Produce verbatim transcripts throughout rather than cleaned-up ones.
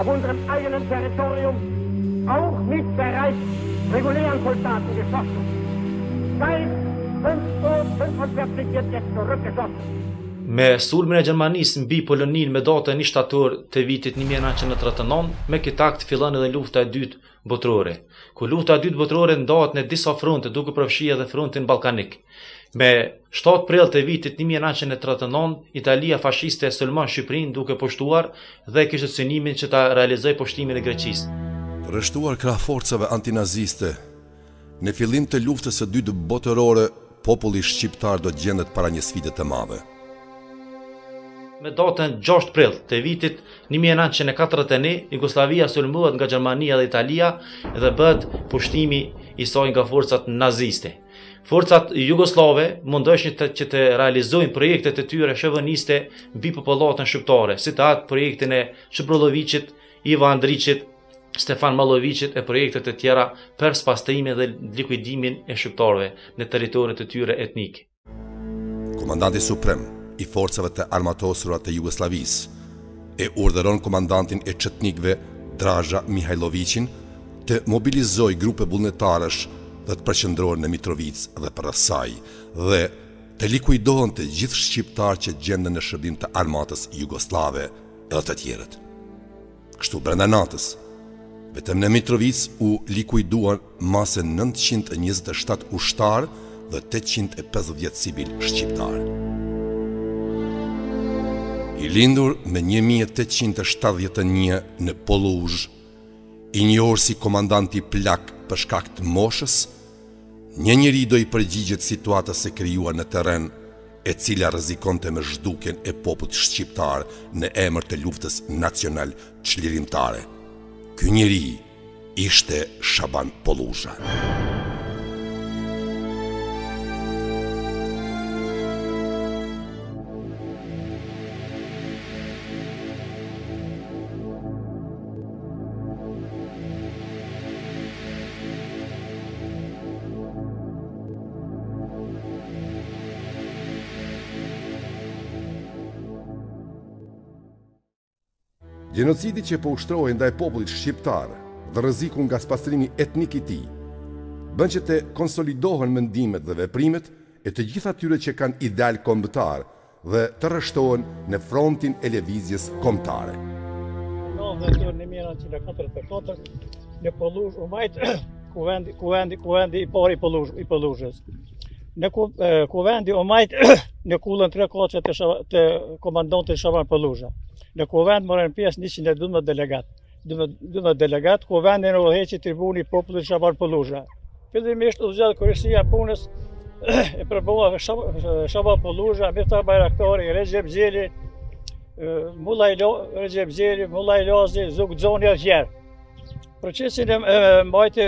unserem eigenen Territorium auch mit bereits regulären Soldaten geschossen. Seit fünf Uhr fünfundvierzig wird jetzt zurückgeschossen. Me sulmin e Gjermanisë mbi Poloninë me datën një shtator të vitit një mijë e nëntëqind e tridhjetë e nëntë, me këtë akt fillon edhe lufta e dytë botërore. Ku lufta e dytë botërore ndahet në disa fronte duke përfshirë edhe frontin ballkanik. Me shtatë prill të vitit një mijë e nëntëqind e tridhjetë e nëntë, Italia fashiste e sulmon Shqipërinë duke pushtuar dhe kishte synimin që ta realizojë pushtimin e Greqisë. Rreshtuar krah forcave antinaziste, në fillim të luftës së dytë botërore, populli shqiptar do të gjendet para një sfide të madhe. Me datën gjashtë prill të vitit një mijë e nëntëqind e katërdhjetë e një, Jugosllavia sulmohet nga Gjermania dhe Italia dhe bëhet pushtimi i saj nga forcat naziste. Forcat jugoslave mundoshin të, që të realizojnë projektet e tyre shoviniste mbi popullatën shqiptare, si të atë projektin e Shpërllovicit, Ivo Andrićit, Stefan Mallovicit e projektet e tjera për spastrimin dhe likuidimin e shqiptarëve në territoret e tyre etnike. Komandanti suprem i forcave të armatosura të Jugosllavisë e urdhëron komandantin e çetnikëve Draža Mihajlovicin të mobilizojë grupe vullnetarësh dhe të përqendrohen në Mitrovicë dhe përreth saj dhe të likuidohen të gjithë shqiptarë që gjenden në shërbim të armatës jugoslave dhe të tjerët. Kështu brenda natës, vetëm në Mitrovicë u likuiduan mase nëntëqind e njëzet e shtatë ushtarë dhe tetëqind e pesëdhjetë civil shqiptarë. I lindur me një mijë e tetëqind e shtatëdhjetë e një në Poluzh, i njohur si komandanti plak për shkak të moshës, një njeri do i përgjigjet situatës së krijuar në terren, e cila rrezikonte me zhdukjen e popullit shqiptar në emër të luftës nacional çlirimtare. Ky njeri ishte Shaban Poluzha. Gjenocidi që po ushtrohej ndaj popullit shqiptar dhe rreziku nga spastrimi etnik i tij, bën që të konsolidohen mendimet dhe veprimet e të gjithë atyre që kanë ideal kombëtar dhe të rreshtohen në frontin e lëvizjes kombëtare. Në një mijë e nëntëqind e katërdhjetë e katër në Poluzh u majt kuvendi kuvendi kuvendi i parë i Poluzh i Poluzhës. Në kuvendi u majt në kullën tre koçet të komandantit Shaban Poluzha. Në kuvend morën pjesë njëqind e dymbëdhjetë delegat. dymbëdhjetë delegat, kuvendin u udhëheqi tribuni i popullit Shaban Poluzha. Fillimisht u zgjat kryesia e punës e përballua Shaban Poluzha, Mifta Bayraktari, Recep Xheli, Mullaj Recep Xheli, Mullaj Lazi, Zuk Xhoni e tjerë. Procesin e mbajti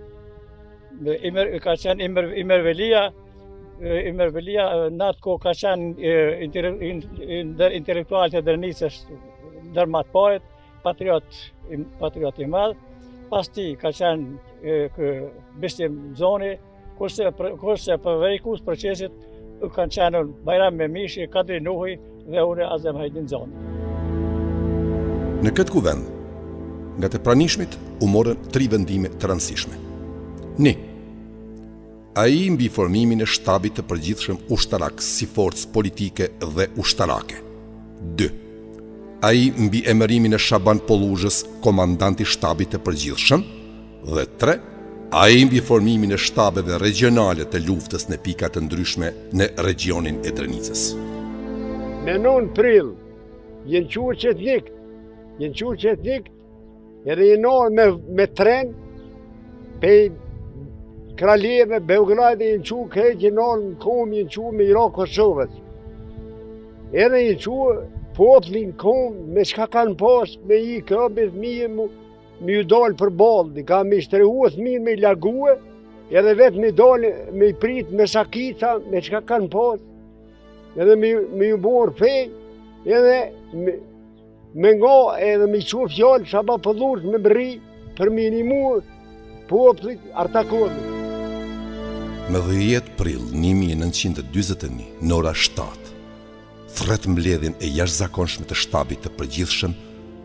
ka qenë Imer Velia, Imer Velia në atë kohë ka qenë ndër intelektualët e Dernicës ndër më të parët, patriot, patriot i madh. Pas tij ka qenë Bistim Xhoni, kurse kurse përveçkus procesit kanë qenë Bajram Memishi, Kadri Nuhi dhe unë Azem Hajdin Xhoni. Në këtë kuvend, nga të pranishmit u morën tri vendime të rëndësishme. Një, ai mbi formimin e shtabit të përgjithshëm ushtarak si forcë politike dhe ushtarake. dy. Ai mbi emërimin e Shaban Poluzhës, komandanti shtabit të përgjithshëm, dhe tre. Ai mbi formimin e shtabeve regionale të luftës në pika të ndryshme në regionin e Drenicës. Me nëntë prill, jenë qurë qetnik, jenë qurë qetnik, edhe jenë me, me tren, pe Kraljeve, Beogradi, jenë qurë krejt, jenë në kom, jenë qurë me Irak Kosovës. Edhe jenë qurë poplin kom, me shka kanë pas, me i krabit mije mu, me ju dalë për baldi, ka me shtrehuës mirë me i largue, edhe vetë me dalë, me i prit, me sakita, me shka kanë pas, edhe me, me ju borë fej, edhe me, me nga edhe me qurë fjallë, Shaban Poluzh me bëri, për minimur, poplit artakodit. Me dhjetë prill një mijë e nëntëqind e dyzet e një, në ora shtatë, thret mbledhjen e jashtëzakonshme të shtabit të përgjithshëm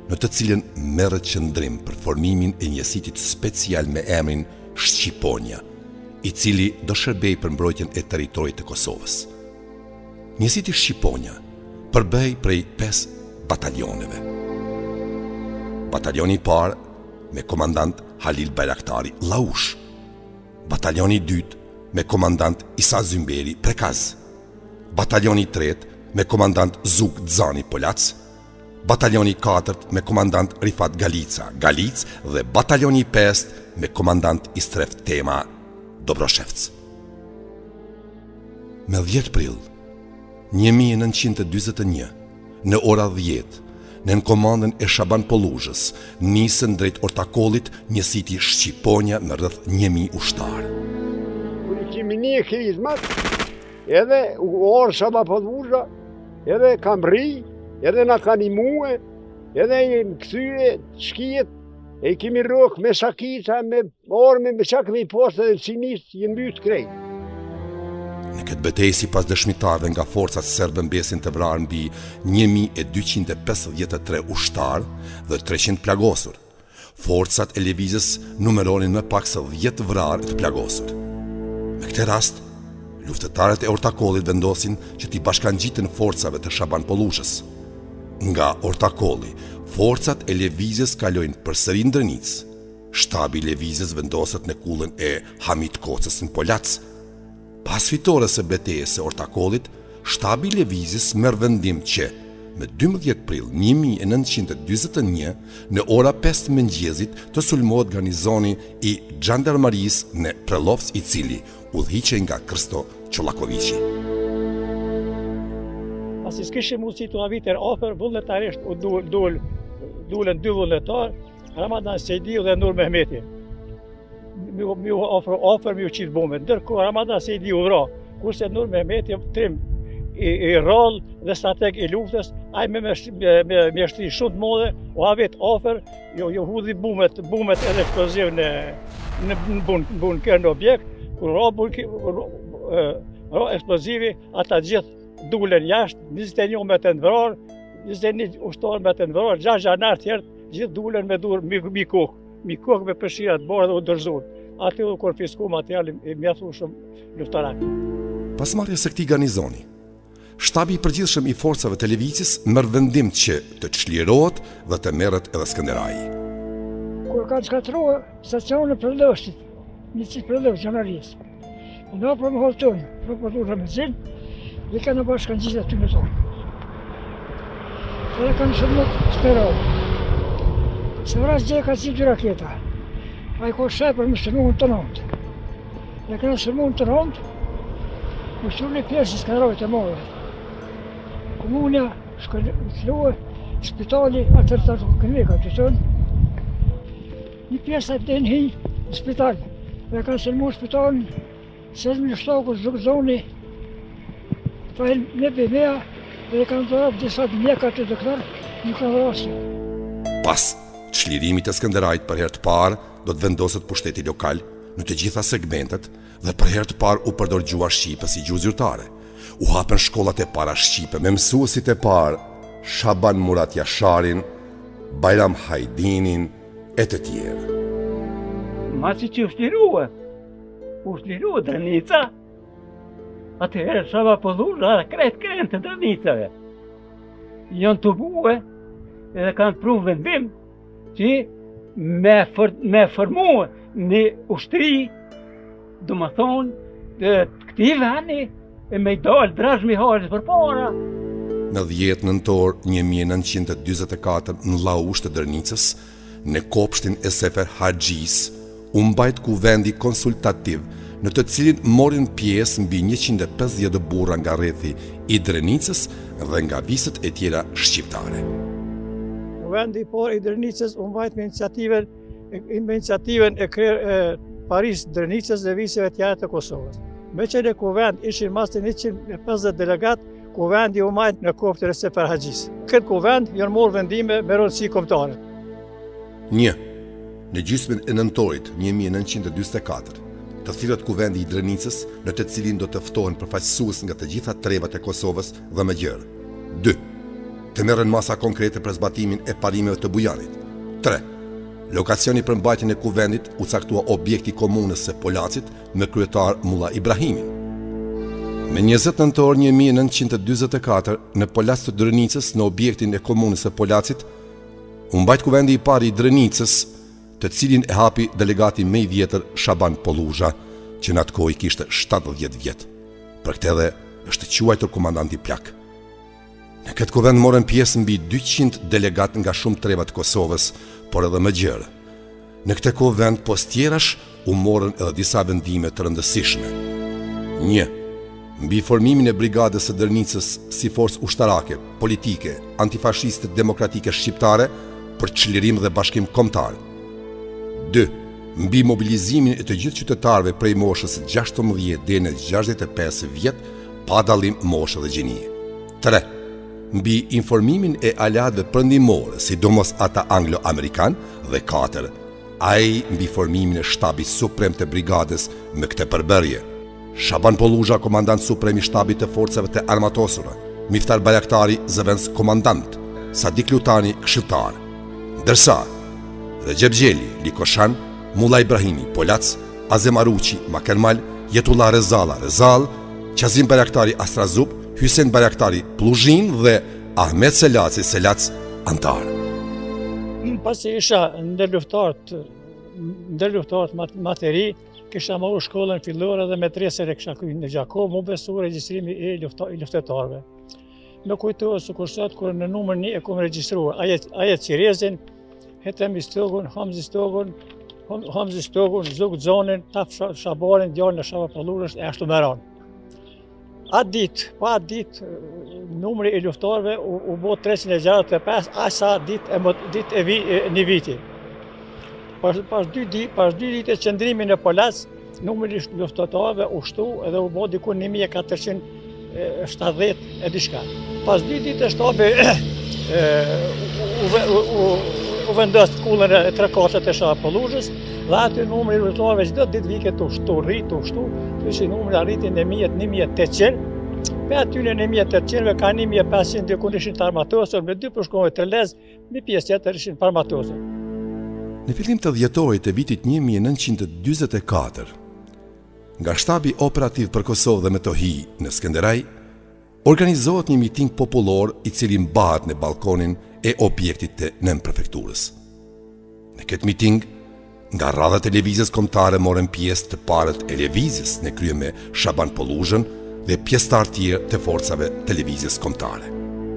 në të cilën merret qëndrim për formimin e njësitit special me emrin Shqiponia, i cili do shërbej për mbrojtjen e territorit të Kosovës. Njësiti Shqiponia përbëj prej pesë batalioneve. Batalioni i parë me komandant Halil Bajraktari Laush, batalioni i dytë me komandant Isa Zymberi Prekaz, batalioni i tretë me komandant Zuk Dzani Polac, batalioni i katërt me komandant Rifat Galica Galic dhe batalioni i pestë me komandant Istref Tema Dobroshevc. Me dhjetë prill një mijë e nëntëqind e dyzet e një, në ora dhjetë, në komandën e Shaban Polluzhës, nisën drejt Ortakollit njësiti Shqiponia me rreth një mijë ushtarë. Kur i kemi një krizmat, edhe u orë Shaban Polluzha, edhe kam ri, edhe na kanë imue, edhe i më këthyre shkijet, e i kemi rëk me sakica, me orme, me qak me i postë dhe cinis, i mbyt krejt. Në këtë betejë, sipas dëshmitarëve nga forcat serbe mbesin të vrarë mbi një mijë e dyqind e pesëdhjetë e tre ushtarë dhe treqind plagosur. Forcat e lëvizjes numëronin më pak se dhjetë vrarë të plagosur. Në këtë rast, luftëtarët e Ortakollit vendosin që t'i bashkangjiten forcave të Shaban Polluzhës. Nga Ortakolli, forcat e lëvizjes kalojnë përsëri në Drënicë. Shtabi i lëvizjes vendoset në kullën e Hamit Kocës në Polac. Pas fitores së betejës së Ortakollit, shtabi i lëvizjes merr vendim që me dymbëdhjetë prill një mijë e nëntëqind e dyzet e një, në ora pesë të mëngjesit të sulmohet garnizoni i Xhandarmarisë në Prelovsk, i cili udhëhiqej nga Krsto Çollakoviçi. Pasi s'kishim mundësi të aviter afër, vullnetarisht u dul, dul, dulën dy vullnetar, Ramadan Sejdiu dhe Nur Mehmeti. Mi u ofër, ofër mi u qitë bombe, ndërkohë Ramadan Sejdiu vra, kurse Nur Mehmeti trim i, i rol dhe strateg i luftës, ai me mjeshtri shumë të modhe, u avit ofër, jo, jo hudhi bumet, bumet edhe eksploziv në, në bunker në objekt, kur ra, ra eksplozivi, ata gjithë dulen jashtë, njëzet e një me të ndëvrar, njëzet e një ushtarë me të ndëvrar, gjashtë gjanar tjertë, gjithë dulen me dur mi, mi kokë, mi kokë me përshirat borë dhe u dërzur. Ati u konfisku materialin e mjathu shumë luftarak. Pas marrjes së këtij garnizoni, shtabi i përgjithshëm i forcave të lëvizjes merr vendim që të çlirohet dhe të merret edhe Skënderaj. Kur kanë shkatruar stacionin e Prelevskit, njësi Prelevsk Xhanarisë, në për më holtojnë, për Polluzha me zinë, dhe kanë bashkangjitur aty me zonë. Edhe kanë shërbut Skënderaj. Se vras gje ka si dy raketa, a i ko shaj për më sërmuhën të nëndë. Dhe këna sërmuhën të nëndë, u shurli pjesë i Skënderajit e morë. Komunja shkëllua, spitali, atër të të kënveka të tënë, një pjesë atë dhe në hi në spital. Dhe kanë sërmuhën spitalin, se zmi në shtoku zhukë zoni, pa e në bëmea, dhe kanë dorat disa të mjeka të doktor, nuk kanë rasti. Pas çlirimit të Skënderajit për herë të parë, do të vendoset pushteti lokal në të gjitha segmentet dhe për herë të parë u përdor gjuha shqipe si gjuhë zyrtare. U hapen shkollat e para shqipe me mësuesit e parë Shaban Murat Jasharin, Bajram Hajdinin e të tjerë. Masi që u shlirua, u shlirua Drënica, atëherë Shaban Polluzha dhe krejt krejt të Drënicave. Janë të bue edhe kanë pru vendim që me, for, me formu një ushtri, do më thonë, të këti veni e me i dalë Drazhmi Harit për para. Në dhjetë nëntor një mijë e nëntëqind e dyzet e katër në Laush të Drënicës, në kopshtin e Sefer Haxhis, u mbajt kuvendi konsultativ në të cilin morin pjesë mbi njëqind e pesëdhjetë burra nga rrethi i Drënicës dhe nga viset e tjera shqiptare. Kuvendi i parë i Drënicës u mbajt me iniciativen, me iniciativen e krerë Paris Drënicës dhe viseve tjera të Kosovës. Me që në kuvend ishin mas të njëqind e pesëdhjetë delegat, kuvendi u mbajt në kopshtin e Sefer Haxhis. Këtë kuvend janë morë vendime me rëndësi kombëtare. Një. Në gjysmën e nëntorit një mijë e nëntëqind e dyzet e katër, të thirret kuvendi i Drënicës, në të cilin do të ftohen përfaqësues nga të gjitha trevat e Kosovës dhe më gjërë. dy. të merren masa konkrete për zbatimin e parimeve të Bujanit. tre. Lokacioni për mbajtjen e kuvendit u caktua objekti i komunës së Polacit me kryetar Mulla Ibrahimin. Me njëzet nëntor një mijë e nëntëqind e dyzet e katër në Polac të Drenicës, në objektin e komunës së Polacit, u mbajt kuvendi i pari i Drenicës, të cilin e hapi delegati më i vjetër Shaban Poluzha, që në atë kohë kishte shtatëdhjetë vjet. Për këtë edhe është quajtur komandanti plak. Në këtë kuvend morën pjesë mbi dyqind delegat nga shumë treba të Kosovës, por edhe më gjerë. Në këtë kuvend postjerash u morën edhe disa vendime të rëndësishme. një. Mbi formimin e brigadës së Drenicës si forcë ushtarake, politike, antifashiste demokratike shqiptare për çlirim dhe bashkim kombëtar. dy. Mbi mobilizimin e të gjithë qytetarëve prej moshës gjashtëmbëdhjetë deri në gjashtëdhjetë e pesë vjet, pa dallim moshë dhe gjenie. tre. Mbi informimin e aleatëve perëndimore, sidomos ata anglo-amerikan, dhe katër. Ai mbi formimin e shtabit suprem të brigadës me këtë përbërje. Shaban Poluzha, komandant suprem i shtabit të forcave të armatosura, Miftar Bajaktari, zëvendës komandant, Sadik Lutani, këshilltar. Ndërsa Recep Gjeli, Likoshan, Mulla Ibrahimi, Polac, Azem Aruqi, Makermal, Jetullah Rezala, Rezal, Qazim Bajaktari, Astrazub, Hysen Bajaktari, Pluzhin dhe Ahmet Selaci, Selac, Antar. Pasi isha ndër luftarët, ndër luftarët materi, kisha marrë shkollën fillore dhe metresën e kisha kryer në Gjakov, mu besu regjistrimi i luftetarëve. Më kujtohet sikur sot kur në numër një e kam regjistruar Ajet Qirezin, Hetem Istogun, Hamzi Stogun, Hamzi Stogun, Zuk Zonin, Taf Shabarin, djalin e Shava Pallurës e ashtu me radhë. Atë ditë, pa atë ditë, numri i luftarëve u, u bë treqind e gjashtëdhjetë e pesë, asa ditë e, dit e, vi, e një viti. Pas, pas dy ditë, pas dy ditë e qëndrimi në Polac, numri i luftarëve u shtu edhe u bë diku një mijë e katërqind e shtatëdhjetë e diçka. Pas dy ditë e shtabi u, u, u, u vendos kullën e tre katërt e Shava Pallurës dhe aty numri i luftarëve çdo ditë vike të shtu, rrit të shtu, që numri arriti në një mijë e tetëqind. Pe aty në një mijë e tetëqind ka një mijë e pesëqind diku ishin të armatosur, me dy përshkruaj të lez, një pjesë tjetër ishin të armatosur. Në fillim të dhjetorit e vitit një mijë e nëntëqind e dyzet e katër, nga shtabi operativ për Kosovë dhe Metohi në Skënderaj, organizohet një miting popullor i cili mbahet në balkonin e objektit të nënprefekturës. Në këtë miting, nga radha televizjes kombëtare morën pjesë të parët e lëvizjes në krye me Shaban Polluzhën dhe pjesëtar tjerë të forcave televizjes kombëtare.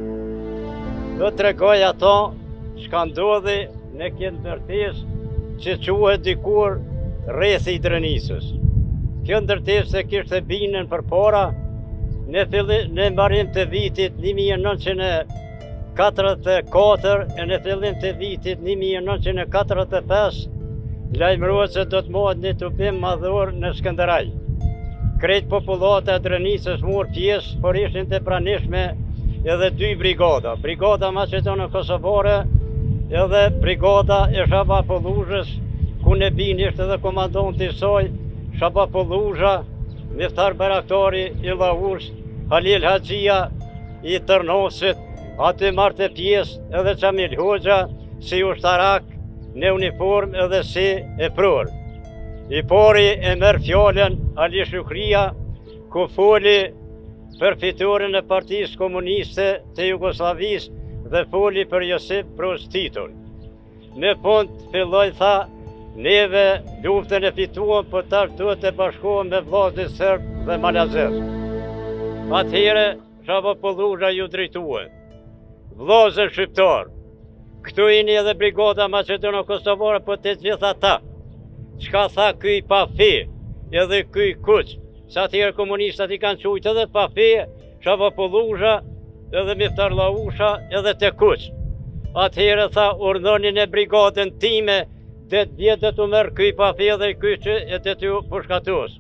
Do tregoj ato çka ndodhi në këtë ndërtesë që quhet dikur rrethi i Drenicës. Kjo ndërtesë kishte binën përpara në fillim në mbarim të vitit një mijë e nëntëqind e katërdhjetë e katër e në fillim të vitit një mijë e nëntëqind e katërdhjetë e pesë lajmërohet se do të mohet një tupim madhor në Skënderaj. Krejt popullata e Drenicës morë pjesë, por ishin të pranishme edhe dy brigada. Brigada Maqedone Kosovare edhe brigada e Shava Polluzhës, ku në bin ishte edhe komandanti i saj, Shava Polluzha, Miftar Bajaktari i Llahus, Halil Haxhia i Tërnosit, aty marrte pjesë edhe Xhamil Hoxha si ushtarak në uniform edhe si e pror. I pari e merr fjalën Ali Shukria, ku foli për fitoren e Partisë Komuniste të Jugosllavisë dhe foli për Josip Broz Titon. Në fund filloi tha, neve luftën e fituam, por tash duhet të bashkohem me vllazërit serb dhe malazez. Atëherë Shava Polluzha ju drejtue. Vllazër shqiptar, këtu jeni edhe brigada Maqedone Kosovare, po të gjitha ta. Çka tha ky pa fe, edhe ky kuq, sa atëherë komunistat i kanë qujtë edhe pa fe, Shava Polluzha, edhe Miftar Llahusha, edhe te kuq. Atëherë tha, urdhoni në brigadën time, dhe të vjetë të merë ky pa fe dhe ky që e të të përshkatos.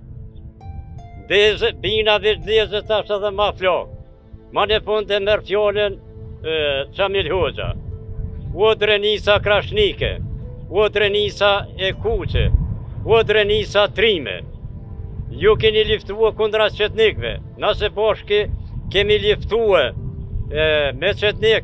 Bina veç dhezë tash edhe ma flak. Ma në fund e merë fjallën Xhamil Hoxha. O Drenica Krashnike, o Drenica e Kuqe, o Drenica Trime. Ju keni liftua kundra qetnikve, nëse bashki kemi liftua me qetnik,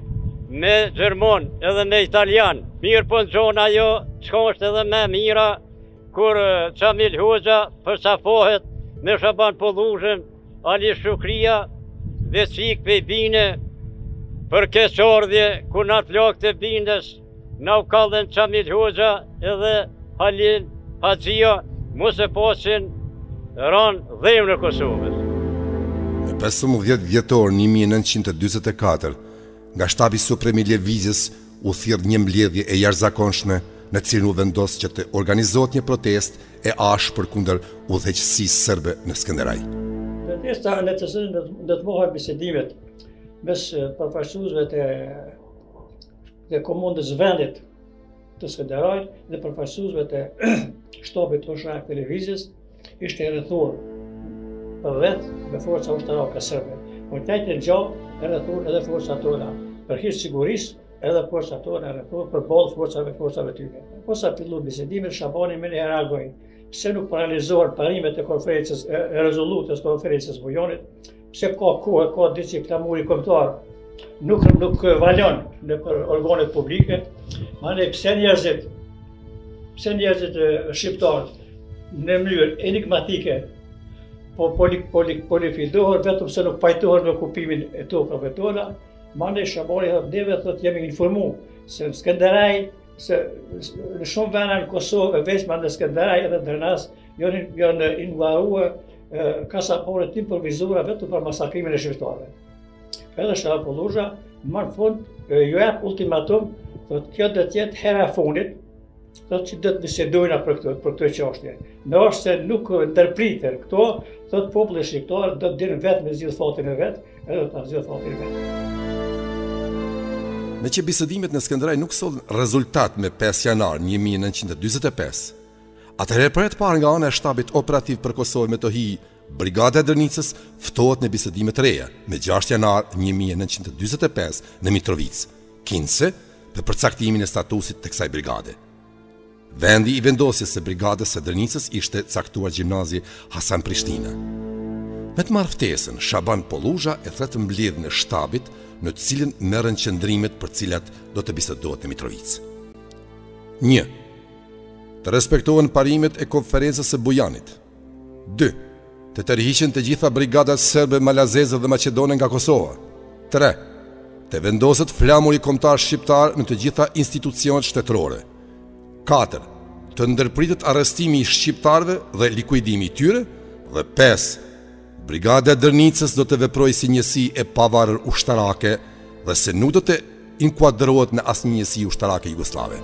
me Gjermon edhe me Italian. Mirë po në gjona jo, qka është edhe me mira, kur Qamil Hoxha përsafohet me Shaban Polluzhen, Ali Shukria dhe qik për bine, për keqardhje, ku në të lak të bindes, në u kallën Qamil Hoxha edhe Halil Haqia, mos e pasin ranë dhemë në Kosovës. Në pesëmbëdhjetë dhjetor një mijë e nëntëqind e dyzet e katër, nga shtabi suprem i Lëvizjes u thirr një mbledhje e jashtëzakonshme në cilën u vendos që të organizohet një protestë e ashpër kundër udhëheqësisë serbe në Skënderaj. Protesta në të cilën do të bëhen bisedimet mes përfaqësuesve të të komundës vendit të Skënderajt dhe përfaqësuesve të shtabit ushtarak të Lëvizjes ishte e rrethuar për vetë me forca ushtarake serbe. Por të njëjtën gjë e rrethuar edhe forcat tona, për hir sigurisë edhe forcat tona e rrethuar për ballë forcave forcave tyre. Posa fillu bisedimet, Shabani më ne reagoi. Pse nuk paralizohen parimet e konferencës e rezolutës konferencës Bujonit? Pse ka kohë, ka diçka klamuri kombëtar, nuk nuk valon në organet publike, mane pse njerëzit, pse njerëzit shqiptarë në mënyrë enigmatike po polifidohen vetëm se nuk pajtohen me okupimin e tokave tona, mane Shabani neve thotë jemi informu se në Skënderaj, se në shumë vende në Kosovë, veçma në Skënderaj edhe Drnas, janë janë invaruar kasapore tim provizore vetëm për masakrimin e shqiptarëve. Edhe Shaban Polluzha më në fund ju jep ultimatum, thotë kjo do të jetë hera e fundit, thotë që do të bisedojna për këtë për këtë çështje. Nëse nuk ndërpriten këto, thotë populli shqiptar do të dinë vetë me zgjidh fatin e vet, edhe ta zgjidh fatin e vet. Me që bisedimet në Skënderaj nuk sollën rezultat me pesë janar një mijë e nëntëqind e dyzet e pesë, atëherë për e parë nga ana e shtabit operativ për Kosovë me Metohi, Brigada e Drnicës ftohet në bisedime të reja me gjashtë janar një mijë e nëntëqind e dyzet e pesë në Mitrovicë, kinse për përcaktimin e statusit të kësaj brigade. Vendi i vendosjes së brigadës së Drnicës ishte caktuar gjimnazi Hasan Prishtina. Me të marrë ftesën, Shaban Polluzha e thret mbledhjen e shtabit në të cilën merren qëndrimet për cilat do të bisedohet në Mitrovicë. një. Të respektohen parimet e konferencës së Bujanit. dy. Të tërhiqen të gjitha brigadat serbe, malazeze dhe maqedone nga Kosova. tre. Të vendoset flamuri kombëtar shqiptar në të gjitha institucionet shtetërore. katër. Të ndërpritet arrestimi i shqiptarëve dhe likuidimi i tyre. Dhe pesë. Brigada e Drnicës do të veprojë si njësi e pavarur ushtarake dhe se nuk do të inkuadrohet në asnjë njësi ushtarake jugoslave.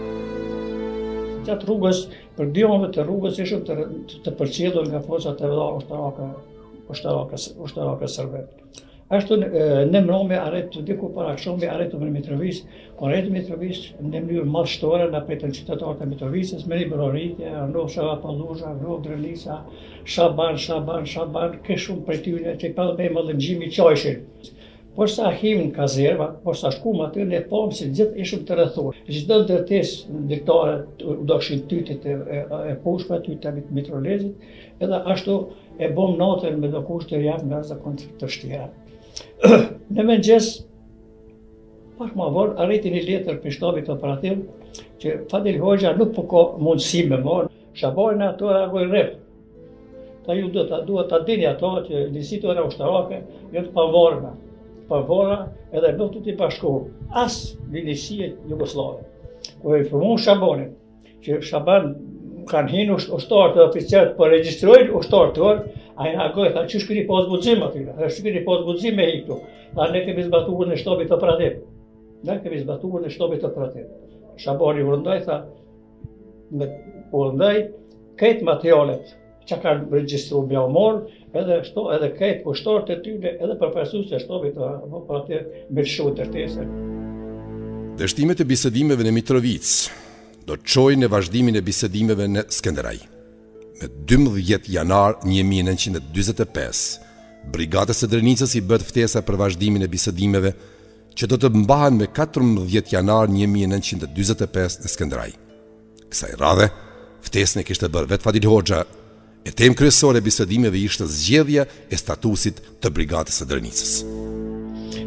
Gjatë rrugës, për dy muaj të rrugës ishëm të, të përcjellur nga forcat e vëlla ushtarake, ushtarake, ushtarake serbe. Ashtu në mbrëmje arrit diku para akşamı arritëm në Mitrovicë, kur arritëm në Mitrovicë në mënyrë madhështore na pritën qytetarët e Mitrovicës me libërorritje, ndo Shaban Polluzha, ndo Drnica, Shaban, Shaban, Shaban, ke shumë prej tyre që pa me mallëngjimi qajshin. Por sa him në kazerva, por sa shkum aty ne pam se gjithë ishim të rrethuar. Çdo ndërtesë diktare u doshin tytet e, e, e poshtë aty të mitrolezit, edhe ashtu e bom natën me do kushte jashtë nga zakon të vështira. Në mëngjes, pak më vonë arriti një letër për shtabit operativ që Fadil Hoxha nuk po ka mundësi me marrë. Shabani ato reagoi rrep. Ta ju do ta duhet ta dini ato që njësitë e ushtarake janë të pavarura. Pavora edhe nuk të t'i bashkohu as linjësie jugoslave. Ku e informuar Shabanin që Shaban kanë hinë ushtarët dhe oficerët për regjistrojnë ushtarët tërë, a i reagoj, tha që shkëri pas guxim atyre, a shkëri pas guxim me hiktu, tha ne kemi zbatuar në shtabit operativ, ne kemi zbatuar në shtabit operativ. Shabani vërndaj, tha, me vërndaj, këtë materialet që kanë regjistru me omor, edhe shto, edhe këtë ushtarët e tyre, edhe përfaqësues e shtabit operativ me lëshu ndërtesën. Dështimet e bisedimeve në Mitrovicë do të çojnë në vazhdimin e bisedimeve në Skënderaj. Me dymbëdhjetë janar një mijë e nëntëqind e dyzet e pesë, Brigadës së Drnicës i bëhet ftesa për vazhdimin e bisedimeve që do të mbahen me katërmbëdhjetë janar një mijë e nëntëqind e dyzet e pesë në Skënderaj. Kësaj radhe, ftesën e kishte bërë vetë Fadil Hoxha, e temë kryesore e bisedimeve ishte zgjedhja e statusit të Brigadës së Drnicës.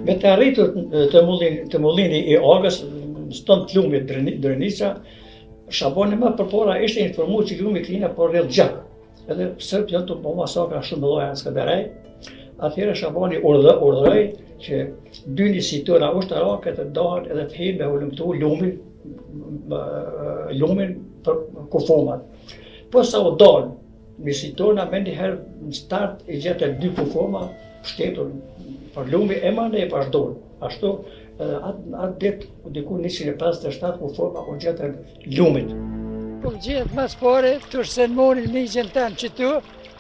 Me të arritur të mullini, të mullini i Agës, në stënd të lumit Drenica, Shabani më përpara ishte informu që lumi klina por rrëll gjak. Edhe sërp janë të po masakra shumë mëdha në Skënderaj. Atëherë Shabani urdhëroi që dy njësitëra ushtarake të ndahen edhe të hyjnë me hulumtu lumin, lumin për kufomat. Po sa u dalë, njësitërna me njëherë në start i gjetën dy kufoma shtetur për lumi e ma ne e vazhdojnë. Ashtu, atë ditë, diku njëqind e pesëdhjetë e shtatë kufoma u gjetën lumit. Kum gjithë mas pare, të shënmonin miqën tanë që tu,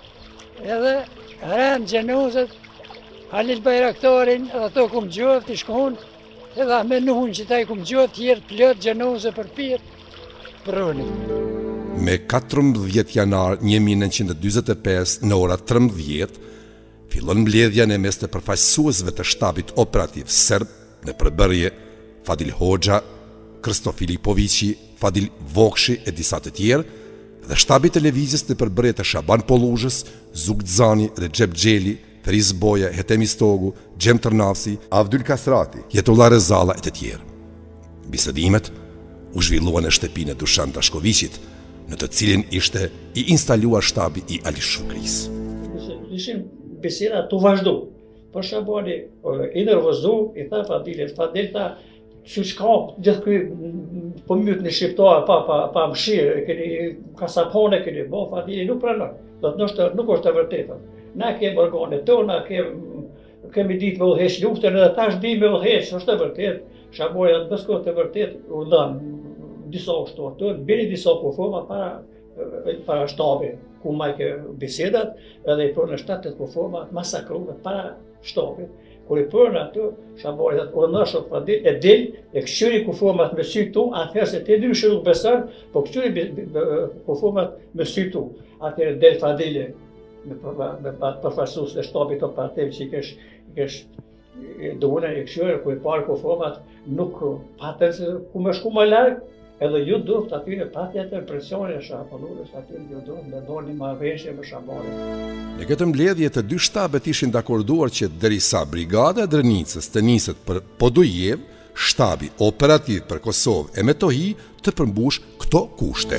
edhe rënë gjenuzët, Halil Bajraktarin, edhe ato kum gjoftë i shkon, edhe amenuhun që ta i kum gjoftë, tjerë plot gjenuzë për pirë, për rënit. Me katërmbëdhjetë janar një mijë nëntëqind e dyzet e pesë në ora trembëdhjetë, fillon mbledhja në mes të përfaqësuesve të shtabit operativ serb në përbërje Fadil Hoxha, Krsto Filipovici, Fadil Vokshi e disa të tjerë, dhe shtabi televizjes në përbërje të Shaban Polluzhës, Zuk Dzani, Recep Xheli, Feriz Boja, Hetemi Stogu, Xhem Tërnavsi, Avdyl Kasrati, Jetullah Rezalla e të tjerë. Bisedimet u zhvilluan në shtëpinë e Dushan Tashkovicit, në të cilin ishte i instaluar shtabi i Ali Shukris. Ishin biseda të vazhdu. Për Shabani i nervozu, i tha Fadilit, Fadil tha, që shka gjithë këj po mytë në shqiptarë, pa, pa, pa mshirë, keni kasapone, keni bo, Fadili nuk pranon, do të nështë nuk është të vërtetën. Na kemë organe tona, kemi, kemi ditë me udheq luftën, edhe tash di me udheq, është të vërtet, Shabani dhe bësko të vërtet, u dhanë disa ushtorë të, bini disa kufoma para, para shtabi, ku majke bisedat, edhe i përnë shtatet kufoma, masakruve para shtabi. Kur i përnë atë, Shabani dhe të urnëshë Fadil, e dil, e këshyri kufomat me sy tu, atëherë se te dy shëruk besar, po këshyri kufomat me sy tu. Atëherë del Fadili, me përfaqësues të shtabit operativ që i kesh, i kesh duhune i këshyri, ku i parë kufomat, nuk patën se ku me shku më largë, edhe ju duhet aty në patjet e presionin e Shabanurës, aty ju duhet me doni marrëveshje me Shabanin. Në këtë mbledhje të dy shtabet ishin dakorduar që derisa brigada e Drenicës të niset për Podujev, shtabi operativ për Kosovë e Metohi të përmbush këto kushte.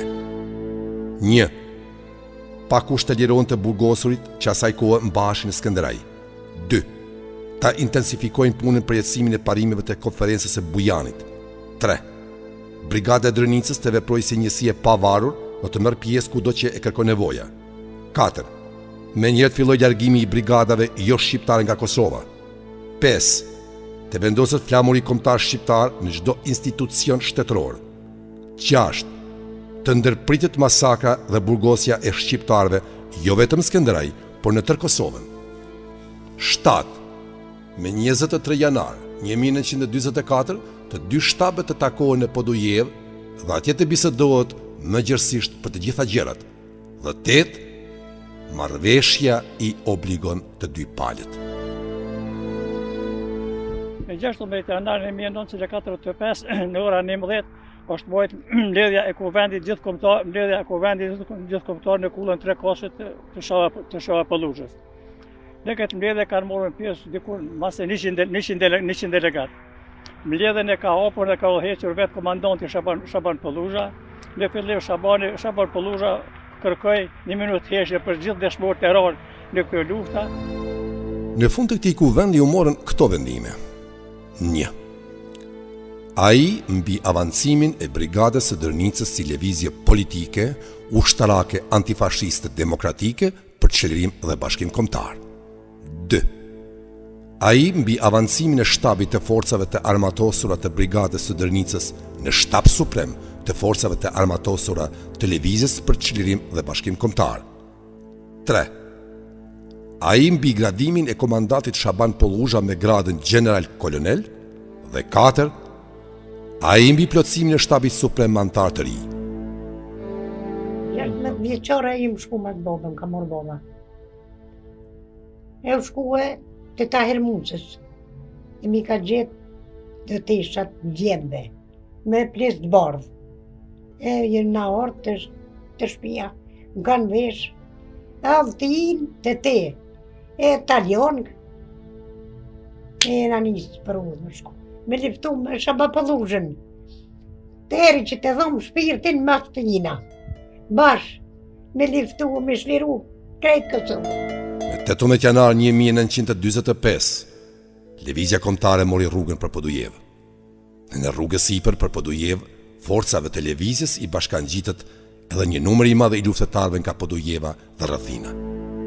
një. Pa kushte liron të burgosurit që asaj kohë mbashin në Skënderaj. dy. Ta intensifikojnë punën për jetësimin e parimeve të konferencës e Bujanit. tre. Brigada e Drenicës të veproj si njësi e pavarur, do të mërë pjesë kudo që e kërkon nevoja. katër. Me njëtë filloj largimi i brigadave jo shqiptare nga Kosova. pesë. Të vendoset flamuri kombëtar shqiptar në çdo institucion shtetëror. gjashtë. Të ndërpritet masakra dhe burgosja e shqiptarëve jo vetëm në Skënderaj, por në tërë Kosovën. shtatë. Me njëzet e tre janar një mijë nëntëqind e dyzet e katër, të dy shtabet të takohen në Podujev dhe atje të bisedohet më gjërësisht për të gjitha gjërat. Dhe tetë, marrëveshja i obligon të dy palët. Në gjashtëmbëdhjetë janar një mijë nëntëqind e katërdhjetë e pesë në ora njëmbëdhjetë është mbajt mbledhja e kuvendit gjithkombëtar, mbledhja e kuvendit gjithkombëtar në kullën tre Kosit të Shava të Shava Polluzhës. Në këtë mbledhje kanë marrë pjesë diku mas njëqind delegat. Mbledhjen e ka hapur dhe ka udhëhequr vetë komandanti Shaban Shaban Polluzha. Në fillim Shabani Shaban Polluzha kërkoi një minutë heshtje për gjithë dëshmorët e rarë në këtë lufta. Në fund të këtij kuvendi u morën këto vendime. një. Ai mbi avancimin e brigadës së Drenicës si lëvizje politike, ushtarake antifashiste demokratike për qeverim dhe bashkim kombëtar. dy. Ai mbi avancimin e shtabit të forcave të armatosura të brigadës së Drenicës në shtab suprem të forcave të armatosura të lëvizjes për qeverim dhe bashkim kombëtar. tre. Ai mbi gradimin e komandantit Shaban Polluzha me gradën general kolonel. Dhe katër. Ai mbi plotësimin e shtabit suprem antar të ri. gjashtëmbëdhjetë vjeçare im shku me babën, ka marrë baba. E u shkue të Tahir Mucës. E mi ka gjetë të teshat djembe, me ples të bardhë. E jenë na orë të, të shpia, më kanë vesh, avë të inë të te, e talion, E na nisë për u më shku. Me liftu me Shabapalluzhën. Teri që të dhomë shpirtin më të njina. Bash, me liftu me shliru krejt Kosovë. Me tetëmbëdhjetë janar një mijë e nëntëqind e dyzet e pesë, lëvizja kombëtare mori rrugën për Podujev. Në rrugës sipër për Podujev, forcave të lëvizjes i bashkangjitët edhe një numër i madh i luftëtarëve nga Podujeva dhe rrethina.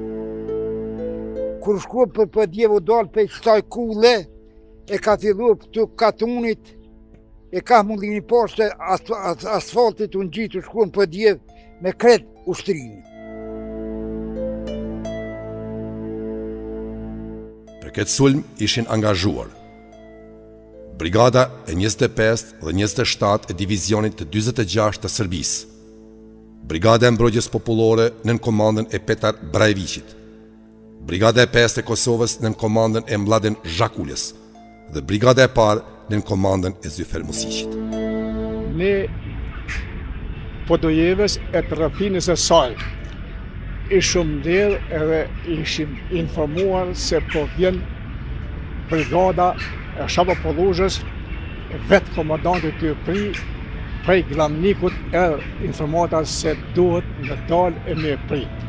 Kur shkua për Podujev u dal për kësaj kulle, e ka fillu këtu katunit, e ka mullin i poshtë as, as, asfaltit unë gjitë shkua në Podujev me kret ushtrinë. Për këtë sulm ishin angazhuar Brigada e njëzet e pesë dhe njëzet e shtatë e Divizionit të dyzet e gjashtë të Serbisë, Brigada e Mbrojtjes Popullore nën komandën e Petar Brajevicit, Brigada e pesë e Kosovës nën komandën e Mladen Zhakulës dhe Brigada e parë nën komandën e Zyfer Musiqit. Ne Podujevës e të rrethinës e saj ishim ndërë edhe ishim informuar se po vjen brigada e Shabapalluzhës, vetë komandantit të pri prej Glamnikut e informata se duhet me dal e me prit.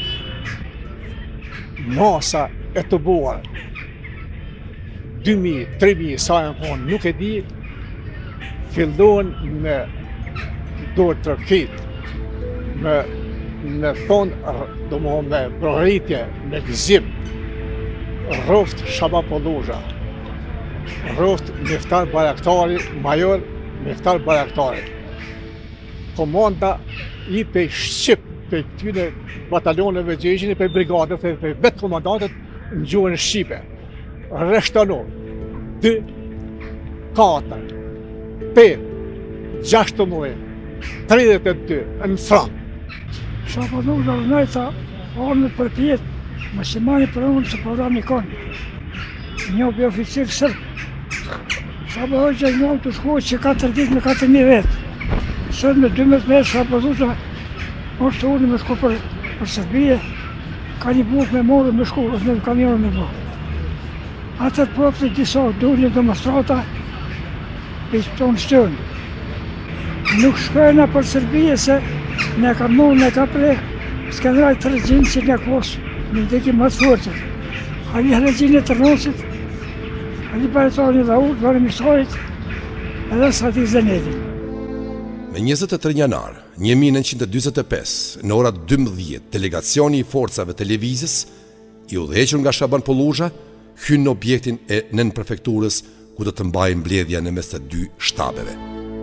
Masa e të buar dy mijë, tre mijë sa e konë nuk e di, fillohen me dorë të rëkit, me me thonë, do më me brohritje, me gëzim, rroft Shabapalluzha, rroft Miftar Bayraktari, major Miftar Bayraktari. Komanda i pe Shqip, pe këtyne batalioneve gjegjini, pe brigadët, pe vetë komandatët në gjuhën Shqipe. Reshtanov, dy, katër, pet, gjashtë muaj, tridhjetë e dy, në front. Shabapalluzha vënajta armët për pjetë, më si mani për unë se përra një konë. Një për oficirë sërbë. Shabapalluzha një të shkuë që katër ditë me katër mijë vetë. Sënë me dymbëdhjetë vetë Shabapalluzha është unë me shku për, për Serbije, ka një bukë me morë me shku, është me kamionë me bukë. Atër propë disa dulje demonstrata për tonë shtënë. Nuk shkojna për Serbije se ne ka morë, ne ka prej, s'ka nëraj të regjinë që ne kosë, në ndeki më të fortët. Ali regjinë e të rënosit, ali baretoni dhe urë, dhe misorit, edhe sa t'i Zenedin. Me njëzet e tre janar, një mijë e nëntëqind e dyzet e pesë, në ora dymbëdhjetë, delegacioni i forcave të lëvizjes, i udhëhequr nga Shabapalluzha, hyn në objektin e nën prefekturës, ku do të mbajnë mbledhja në mes të dy shtabeve.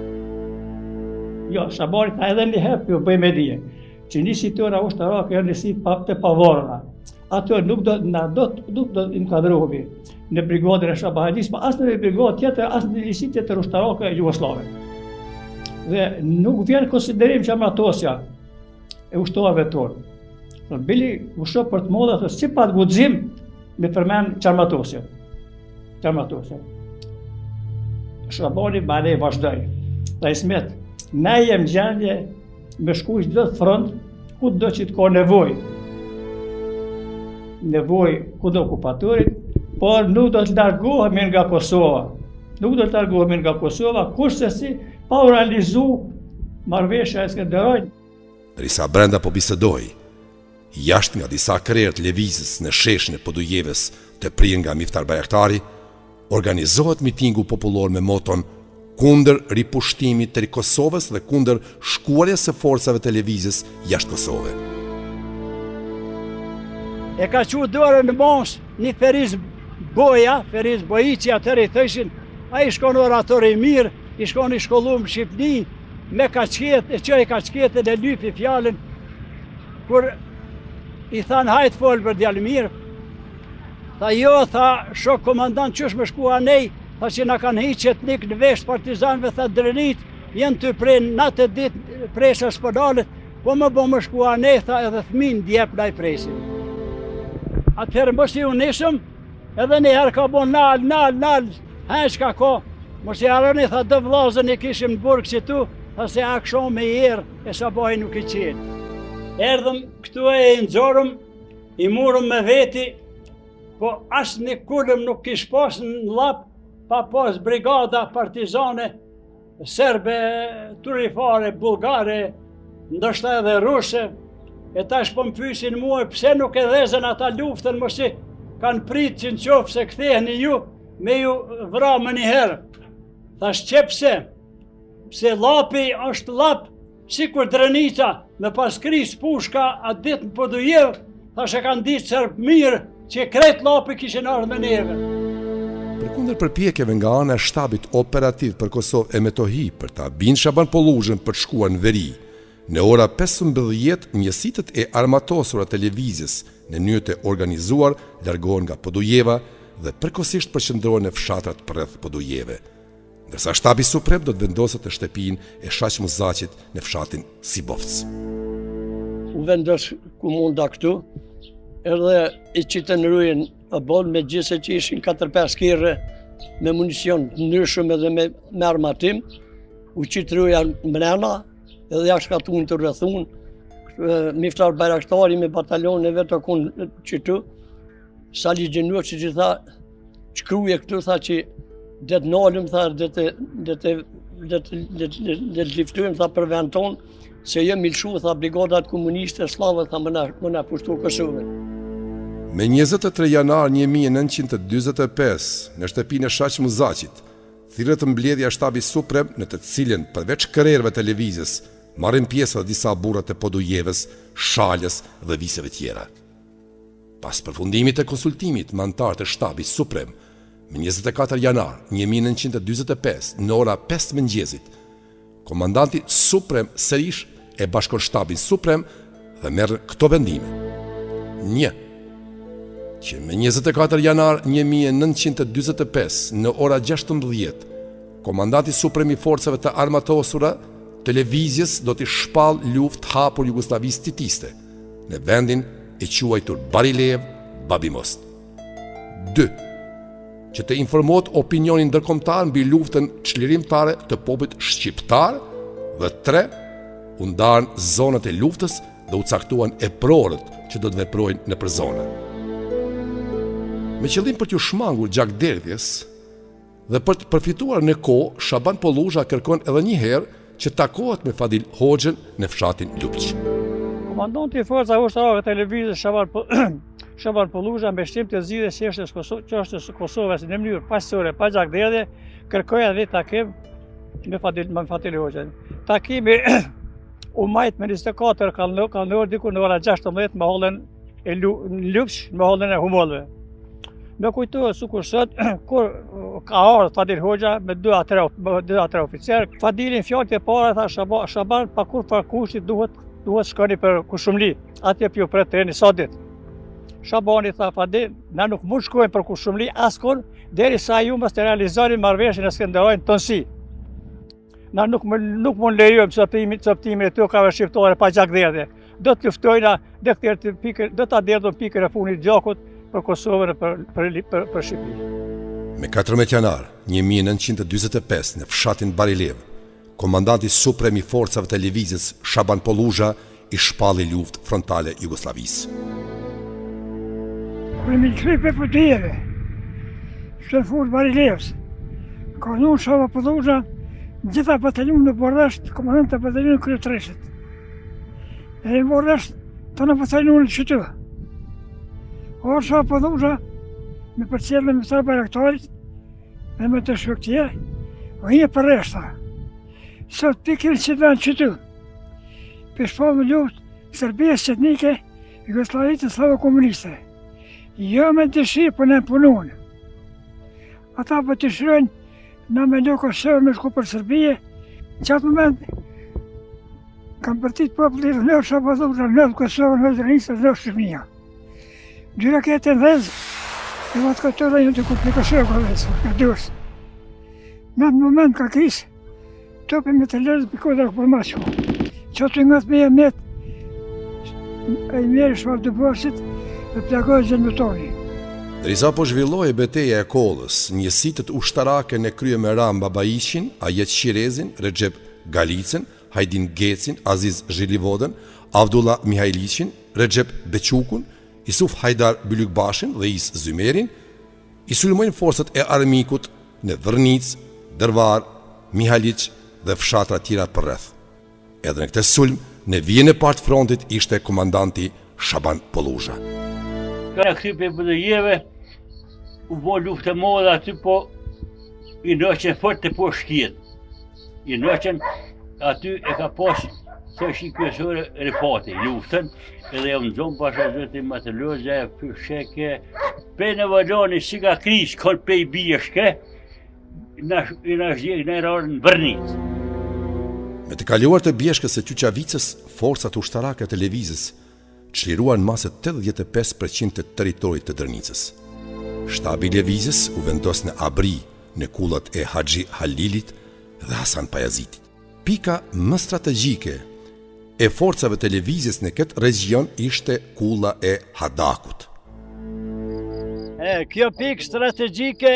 Jo, Shabari ka edhe një herë për bëjmë e dije, që njësi tëra ushtarak e njësi të pavarëna. Ato nuk do të inkadrohemi në brigadën e Shabahajgjis, pa asë në brigadë tjetër, asë në njësi tjetër ushtarake e Jugoslave. Dhe nuk vjen konsiderim që amratosja e ushtarëve tonë. Bili ushtë për të modë, ato si pat guxim me përmen qarmatosja. Qarmatosja. Shabari ma ne vazhdoj. Ta ismet, ne jem gjendje me shku i gjithë front, ku do që të ka nevoj. Nevoj ku do okupatorit, por nuk do të largohemi nga Kosova. Nuk do të largohemi nga Kosova, kurse si pa u realizu marrëveshja e Skënderojnë. Derisa brenda po bisedoi, jashtë nga disa krerët lëvizjes në sheshin e Podujevës të prirë nga Miftar Bayraktari, organizohet mitingu popullor me moton kundër ripushtimit të Kosovës dhe kundër shkuarjes së forcave të lëvizjes jashtë Kosove. E ka qu dorën në mos një Feriz Boja, Feriz Bojici, atër i thëshin, a i shkon orator i mirë, i shkon i shkollu më Shqipni, me kaçket, e që i kaçket e në lypi fjallën, kur i thanë hajtë folë për djallë mirë, tha jo, tha shok komandant qësh me shku anej, tha që na kanë hiqë qetnik në vesh partizanve, tha drenit, jenë të prej natë dit presa shpëdalet, po më bo më shku anej, tha edhe thmin djep na i presin. Atëherë mos i unishëm, edhe një herë ka bo nal, nal, nal, hen shka ko, mos i arëni, tha dë vlazën i kishim në burg që tu, tha se akshon me i erë, e sa bahi nuk i qenë. Erdhëm këtu e i nëzorëm, i murëm me veti, po asë një kulëm nuk kish pas në lap, pa pas brigada partizane, serbe, turifare, bulgare, ndoshta edhe ruse, e tash po më pyesin mua pse nuk e dhezën ata luftën, mos i kanë pritë që në qofë se ktheheni ju, me ju vra më njëherë. Thash që pse? Pse lapi është lap, si kur Drenica me pas kris pushka atë ditë në Podujev, thash e kanë ditë sërbë mirë që krejt lapi kishin ardhë me neve. Përkundër përpjekjeve nga ana e shtabit operativ për Kosovë e Metohi për ta bind Shaban Polluzhën për të shkuar në veri, në ora pesëmbëdhjetë njësitët e armatosura televizjes në mënyrë të organizuar largohen nga Podujeva dhe përkohësisht përqendrohen në fshatrat përreth Podujeve, ndërsa shtabi suprem do të vendoset në shtëpinë e Shaq Muzaqit në fshatin Sibovc. U vendos komunda këtu, edhe i qitën rujën e bon me gjithse që ishin katër pesë kire me municion ndryshëm edhe me, me armatim, u qitë ruja mrena, edhe jashtë ka tunë të rrëthun, miftar bajraktari me bataljon e vetë akun qitu, Sali Gjenua që që tha, qkruje këtu, tha që dhe të nalëm, tha, dhe të liftujmë, tha, për vend tonë, se jem milshu, tha, brigadat komuniste slavë, tha, më na pushtu Kosovën. Me njëzet e tre janar një mijë e nëntëqind e dyzet e pesë, në shtëpinë e Shaq Muzaqit, thirret mbledhja shtabi suprem në të cilën, përveç kërerëve televizjes, marrin pjesë dhe disa burrat e Podujevës, Shalës dhe viseve tjera. Pas përfundimit të konsultimit me anëtarët e shtabit suprem, me njëzet e katër janar një mijë e nëntëqind e dyzet e pesë në ora pesë mëngjesit, komandanti suprem sërish e bashkon shtabin suprem dhe merr këto vendime. Një, që me njëzet e katër janar një mijë e nëntëqind e dyzet e pesë në ora gjashtëmbëdhjetë, komandanti suprem i forcave të armatosura televizjes do t'i shpall luftë hapur Jugosllavisë titiste në vendin e quajtur Barilev, Babimost. Dë, që të informohet opinionin ndërkombëtar mbi luftën çlirimtare të popullit shqiptar, dhe tre, u ndan zonat e luftës dhe u caktuan eprorët që do të veprojnë nëpër zona. Me qëllim për t'ju shmangur gjakderdhjes dhe për të përfituar në kohë, Shaban Polluzha kërkon edhe një herë që takohet me Fadil Hoxhën në fshatin Lupq. Komandanti i forca ushtarake televizës Shaban Polluzha me shtim të zgjidhjes së çështjes së Kosovës në mënyrë paqësore, pa gjakderdhje, kërkoi edhe takim me Fadil me Fadil Hoxhën. Takimi u majt me njëzet e katër kalendor diku në ora gjashtëmbëdhjetë me hallën e Lupq, me hallën e Humollëve. Me kujtohet sikur sot kur ka ardhur Fadil Hoxha me dy a tre oficer, Fadilin fjalët e para tha Shaban, Shaban pa kur far kushti duhet duhet shkoni për Kushumli, atje pju pret treni sa ditë. Shabani tha Fadil, na nuk mund shkojmë për Kushumli askon derisa ju mos të realizoni marrëveshjen e Skënderajit tonsi. Na nuk nuk mund lejojmë çoptimin çoptimin e tokave shqiptare pa gjakderdhje. Do të luftojna deri të pikë, do ta derdhëm pikën e fundit gjakut për Kosovën e për, për, për, për Shqipëri. Me katërmbëdhjetë janar një mijë e nëntëqind e dyzet e pesë në fshatin Barilev, komandanti suprem i forcave televizjes Shaban Polluzha i shpalli luftë frontale Jugosllavisë. Kur mi kthej për Podujeve, shërfur Barilevs, ka nënë Shaban Polluzha, gjitha bataljon në bordasht, komandant të bataljon kryet treshët. E në bordasht të në bataljon në qytë. Orë Shaban Polluzha, me përcjellën me të bajraktarit, dhe me të shpëktje, o një për reshta. Sot pikën që të venë qytu, për shpallë në luft, Serbia Qetnike, Jugosllavisë Slava Komuniste. Jo me dëshirë për në punun. Ata për të shrojnë, na me lo Kosovë me shku për Serbia, në qatë moment, kam përtit popullit në Shaban Polluzha, në Kosovë, në Drenica, në Shqipënia. Dy rakete në dhez, e vatë ka të rejnë të kupli Kosovë këllësë, ka dërës. Në atë moment ka krisë, topi me të lërës për kodra për maqo. Që të nga të me e metë, e i meri shfarë të bërësit dhe plagojë gjenëtoni. Derisa po zhvilloi betejë e Kollës, njësitët ushtarake në krye me Ram Babaiqin, Ajet Shirezin, Recep Galicin, Hajdin Gecin, Aziz Zhilivodën, Avdullah Mihajliqin, Recep Beçukun, Isuf Hajdar Bylykbashin dhe Is Zymerin i sulmojnë forcat e armikut në Vërnic, Dërvar, Mihaliq dhe fshatra tjera përreth. Edhe në këtë sulm, në vijën e partë frontit ishte komandanti Shaban Polluzha. Ka këty për bëdëjeve, u bo luftë e modhe aty, po i nëqen fort të po shkjet. I nëqen aty e ka pas të shi kryesore Rifati, luftën, edhe jam zonë pasha zëti Matëloze, Fysheke, pe në valoni si ka krish, kon pe i bjeshke, i në zhjek në erarë në Vërnic. Me të kaluar të bjeshkës e Qyqavicës, forcat ushtarake të Levizës çliruan masë tetëdhjetë e pesë përqind të teritorit të Dërnicës. Shtabi i Levizës u vendos në Abri, në kullat e Haxhi Halilit dhe Hasan Pajazitit. Pika më strategjike e forcave të Levizjes në këtë region ishte kulla e Hadakut. E, kjo pikë strategjike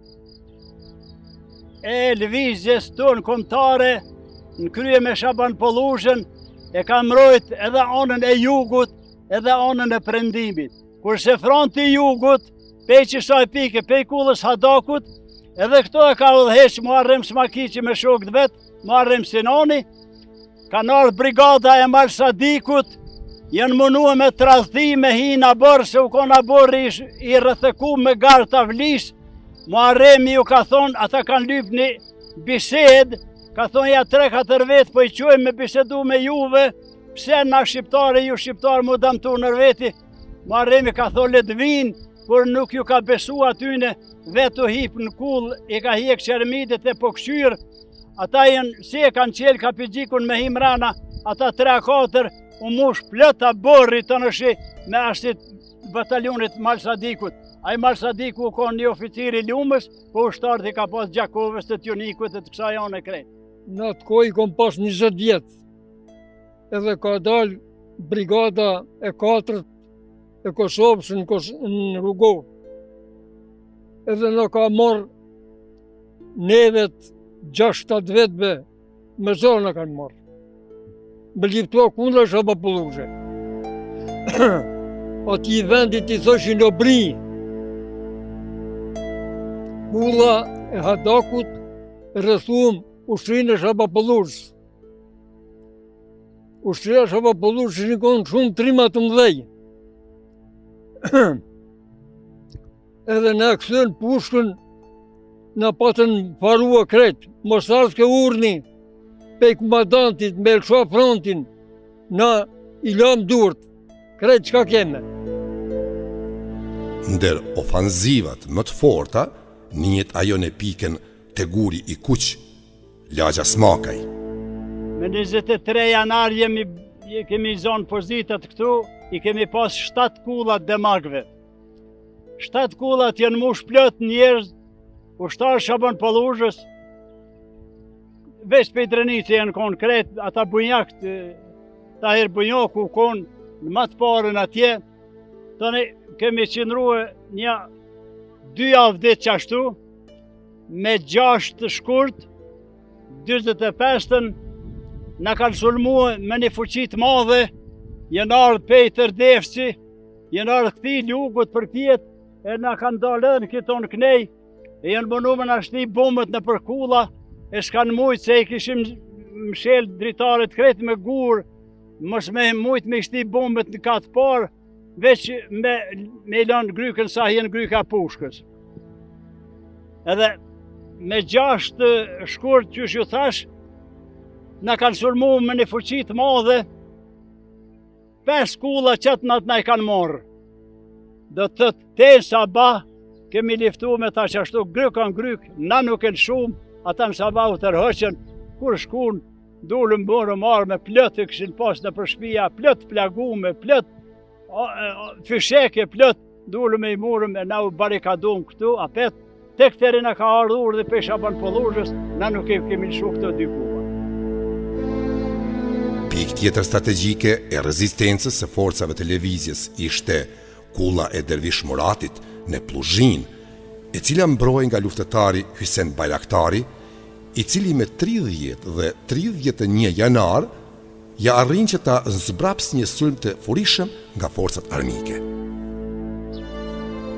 e Levizjes tonë kombëtare në krye me Shaban Polluzhën e ka mbrojt edhe anën e jugut edhe anën e perëndimit. Kurse fronti i jugut, pej qësaj pike, pej kullës Hadakut, edhe këto e ka udhëheq Muharrem Smakiqi me shokët vet, Muharrem Sinani, kanë ardhur brigada e Mal Sadikut, janë munua me tradhti me hina bërë, se u kona borë i, i rrëtheku me garë të vlis. Muharremi ju ka thonë, ata kanë lyp një bised, ka thonë ja tre katër vetë, po i quajmë me bisedu me juve, pse na shqiptare, ju shqiptare mu damtu nër veti. Muharremi ka thonë le të vinë, por nuk ju ka besu atyne, vetë u hip në kull, i ka hjek qermidit e po këshyrë, ata jenë, si e kanë qelë kapigjikun me himrana, ata tre katër, u mush plëta borri të nëshi me ashtit batalionit Mal Sadikut. A i Mal Sadiku u konë një oficiri lumës, po ushtarët i ka pas Gjakovës të Tjunikut e të kësa janë e krejtë. Në atë kohë i kom pas njëzet vjetë, edhe ka dalë brigada e katërt e Kosovës në, Kos në Rugov. Edhe në ka marrë nevet gjashtë shtatë vetëve, me zorë në kanë marrë. Me liftua kundra Shaban Polluzhe. Ati vendit i thoshin Obri, kulla e Hadakut rrethum ushtrinë e Shaban Polluzhës. Ushtria e Shaban Polluzhës një konë shumë trima të mdhej. Edhe në kësën pushkën në patën farua kretë, mos ardhë ke urni, pej komandantit me lësha frontin, na i lam durët, kretë qka keme. Ndër ofanzivat më të forta, njët ajo në piken të guri i kuq, Lagja Smakaj. Me njëzet e tre janar jemi, kemi zonë pozitat këtu, i kemi pas shtatë kullat demagve. Shtatë kullat janë mush plët njerëz, ushtarë Shaban Polluzhës, veç për i Drenici janë konë kretë, ata bunjakt, Tahir Bunjoku konë në matë parën atje, tëne kemi qëndruë një dy javë ditë qashtu, me gjashtë të shkurt, dyzet e pesën, në kanë sulmuë me një fuqit madhe, jenë ardhë Pejtër Defci, jenë ardhë këti lugut për pjetë, e në kanë dalë në këton knej, e jenë mënu me në shni bombët në përkulla, e s'kanë mujtë se i kishim mshelë dritarit kretë me gurë, mos me mujtë me shni bombët në katë parë, veç me, me lanë grykën sa jenë gryka pushkës. Edhe me gjashtë shkurt që shu thash, në kanë sulmu me një fuqit madhe, pes kulla qëtë natë në i kanë morë. Do të të tenë sabah, kemi liftu me ta që ashtu grykën gryk, na nuk e në shumë, ata në sabah u tërhëqen, kur shkun, dullë mbërë marë me plët, e këshin pas në përshpia, plët plagume, plët fysheke, plët, dullë me i murëm, e na u barikadum këtu, apet, tek teri në ka ardhur dhe pe Shaban Polluzhës, na nuk e kemi lëshu këto dy kuva. Pik tjetër strategjike e rezistencës së forcave të lëvizjes ishte kulla e Dervish Muratit në Pluzhin, e cila mbroi nga luftëtari Hysen Bajraktari, i cili me tridhjetë dhe tridhjetë e një janar ja arrin që ta zbraps një sulm të furishëm nga forcat armike.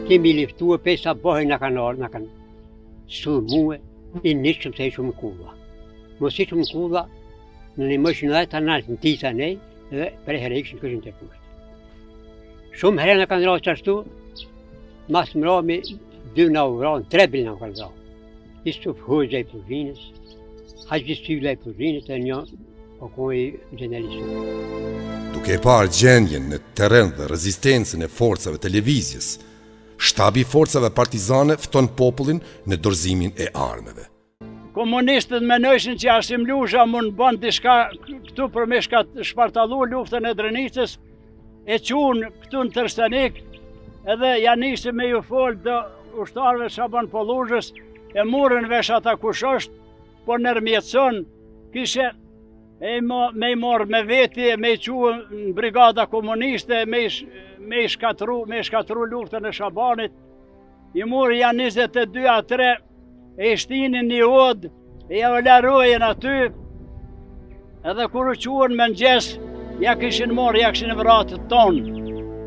kemi liftu e pesa bëhe në kanë orë, në kanë sulmue, i nishëm se ishëm kulla. Mos ishëm kulla, në një mëshën dhe të nalë në tisa nej, dhe për herë ikshën këshën të pushtë. Shumë herë në kanë rrë qashtu, mas më rrë me dy në uvronë, tre bil në kanë rrë. Istuf hojgja i përvinës, haqjistyla i përvinës, e një okoj gjenerisë. Duke e parë gjendjen në teren dhe rezistencën e forcave televizjes, shtabi i forcave partizane fton popullin në dorëzimin e armëve. Komunistët menojshin që Asim Lusha mund bën diçka këtu për me shpartallu luftën e Drenicës, e qunë këtu në Trstenik, edhe janë nisi me ju folë dhe ushtarëve Shaban Polluzhës, e murën vesh ata kush është, por nërmjetëson, kishe me i morë me veti, me i quë në brigada komuniste, me i shkatru, me i shkatru luftën e Shabanit, i murë janë njëzet e dy a tre, e i shtinin një odë, e ja vlerojën aty, edhe kur u quën me nëgjes, ja kishin morë, ja kishin vratët tonë.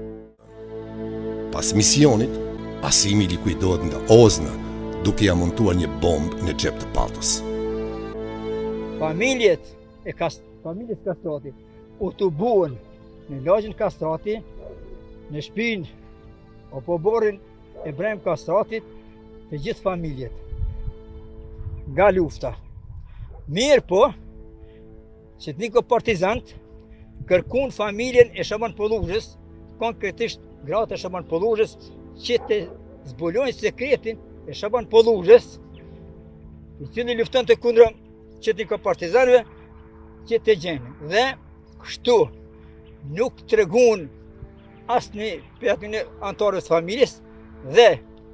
Pas misionit, Asimi likuidohet nga Ozna, duke ja montuar një bombë në xhep të Patos. Familjet e kast, familjes Kastrati u të buën në lagjën Kastrati, në shpinë apo borin e brem Kastratit, të gjithë familjet nga lufta. Mirë po, që të niko partizant, kërkun familjen e Shaban Polluzhës, konkretisht gratë e Shaban Polluzhës, që të zbulojnë sekretin e Shaban Polluzhës, i cili lufton të kundra që të niko partizanëve, që të gjenë. Dhe kështu nuk të regun asë një për atë një antarës familjes, dhe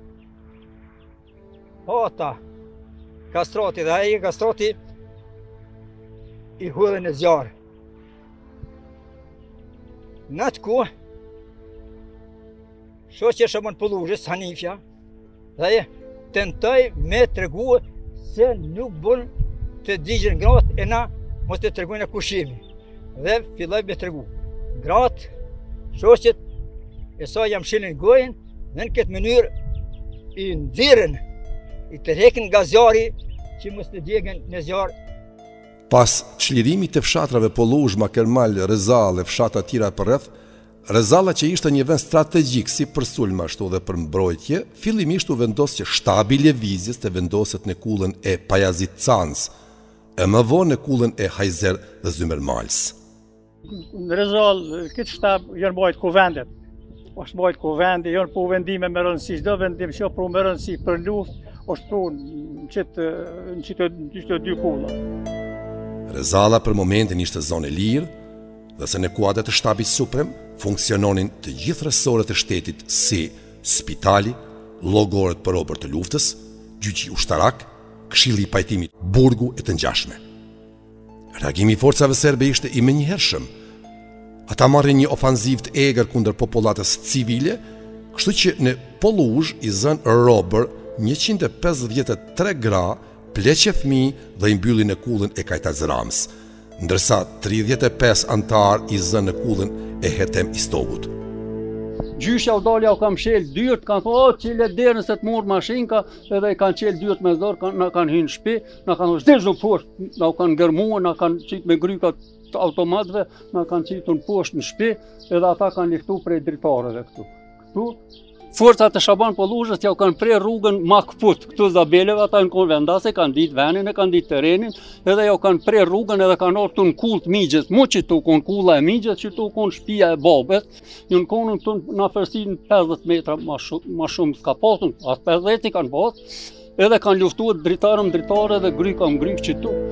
ata Kastrati dhe aje Kastrati i hudhen e zjarë. Në atë ku, shoqja Shaban Polluzhës, Hanifja, dhe aje tentoj me të regu se nuk bën të digjen gratë e na mos të tregojnë kushimi. Dhe filloj me të regu. Gratë, shoqet e sa jam shilin gojën, dhe në këtë mënyrë i nxirren, i të rekin nga zjarri që mos të djegën në zjarë. Pas çlirimit të fshatrave Polluzhë, Makermal, Rezall e fshatra tjera përreth, Rezalla që ishte një vend strategjik si për sulm ashtu dhe për mbrojtje, fillimisht u vendos që shtabi i lëvizjes të vendoset në kullën e Pajazit Cans, e më vonë në kullën e Hajzer dhe Zymer Mals. Në Rezall, këtë shtab janë bajt kuvendet. është bajt kuvendi, janë po vendime me rëndësi, çdo vendim që po me rëndësi për luftë, është po në qitë në qitë dy kulla. Rezalla për momentin ishte zonë e lirë, dhe se në kuadrat të shtabit suprem funksiononin të gjithë rësorët e shtetit si spitali, llogorët për robër të luftës, gjyqi ushtarak, këshilli i pajtimit, burgu e të ngjashme. Reagimi i forcave serbe ishte i menjëhershëm. Ata marrin një ofanziv të egër kundër popullatës civile, kështu që në Polluzhë i zënë robër njëqind e pesëdhjetë e tre gra, pleqe fëmijë dhe i mbylli në kullën e Kajtaz Rams, ndërsa tridhjetë e pesë antar i zënë në kullën e Hetem Istogut. Gjyshja u dalja u kam qelë dyrt, kanë thonë, o, qile derën se të morë mashinka, edhe i kanë qelë dyrt me dorë, na kanë hynë shpi, na kanë thonë, shtezu poshtë, na u kanë gërmua, na kanë qitë me grykat të automatëve, na kanë qitë në poshtë në shpi, edhe ata kanë liftu prej dritarëve këtu. Këtu, forcat e Shaban Polluzhës ja u kanë prej rrugën Makput, këtu Zabeleve, ata në konë vendase, kanë ditë venin e kanë ditë terenin, edhe ja u kanë prej rrugën edhe kanë orë të në kullë të migjes, mu që tu konë kulla e migjes, që tu konë shpia e babet, një në konën të në afërsin pesëdhjetë metra ma shumë, ma shumë s'ka pasën, asë pesëdhjetë i kanë pasë, edhe kanë luftuar dritarëm dritare dhe grykam gryk që tu.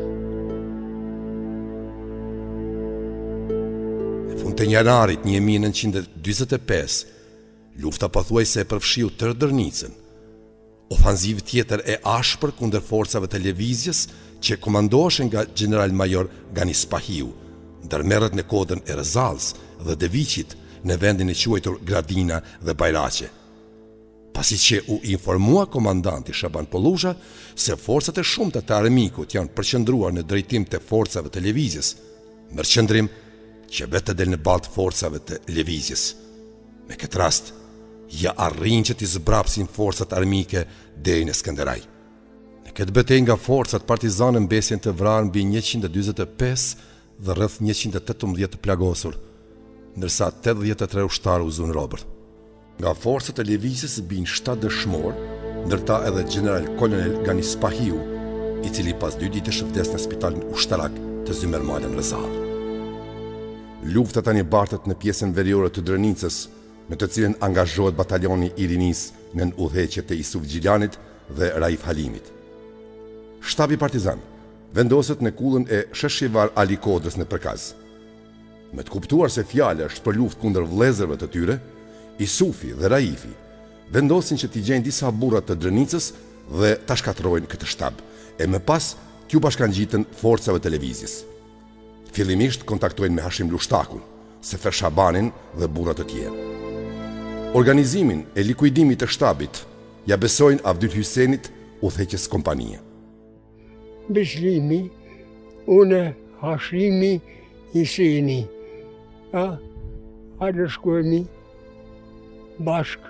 Në fund të janarit një mijë e nëntëqind e dyzet e pesë, lufta pothuajse e përfshiu tërë Dërnicën. Ofanziv tjetër e ashpër kundër forcave të lëvizjes që komandoheshin nga general major Gani Spahiu, ndërmerret në kodën e Rezalls dhe Deviqit në vendin e quajtur Gradina dhe Bajraqe. Pasi që u informua komandanti Shaban Polluzha se forcat e shumta të armikut janë përqendruar në drejtim të forcave të lëvizjes, merr qendrim që vetë del në ballë forcave të lëvizjes. Me këtë rast, ja arrin që t'i zbrapsin forcat armike deri në Skënderaj. Në këtë betejë nga forcat partizane mbesjen të vrarë mbi njëqind e dyzet e pesë dhe rreth njëqind e tetëmbëdhjetë të plagosur, ndërsa tetëdhjetë e tre ushtarë u zun robër. Nga forcat e lëvizjes bin shtatë dëshmor, ndërta edhe general kolonel Gani Spahiu, i cili pas dy ditësh vdes në spitalin ushtarak të Zymermalen Rëzall. Lufta tani bartet në pjesën veriore të Drënicës, me të cilën angazhohet batalioni i rinis në udhëheqjet e Isuf Gjiljanit dhe Raif Halimit. Shtabi partizan vendoset në kullën e Sheshivar Ali Kodrës në Përkaz. Me të kuptuar se fjala është për luftë kundër vëllezërve të tyre, Isufi dhe Raifi vendosin që t'i gjejnë disa burra të Drënicës dhe ta shkatërrojnë këtë shtab, e më pas t'ju bashkangjitën forcave të lëvizjes. Fillimisht kontaktojnë me Hashim Lushtakun, Sefer Shabanin dhe burra të tjerë. Organizimin e likuidimit të shtabit ja besojnë Avdyl Hysenit, udhëheqës kompanie. Beslimi, une Hashimi Hyseni, a, hajde shkojmi bashk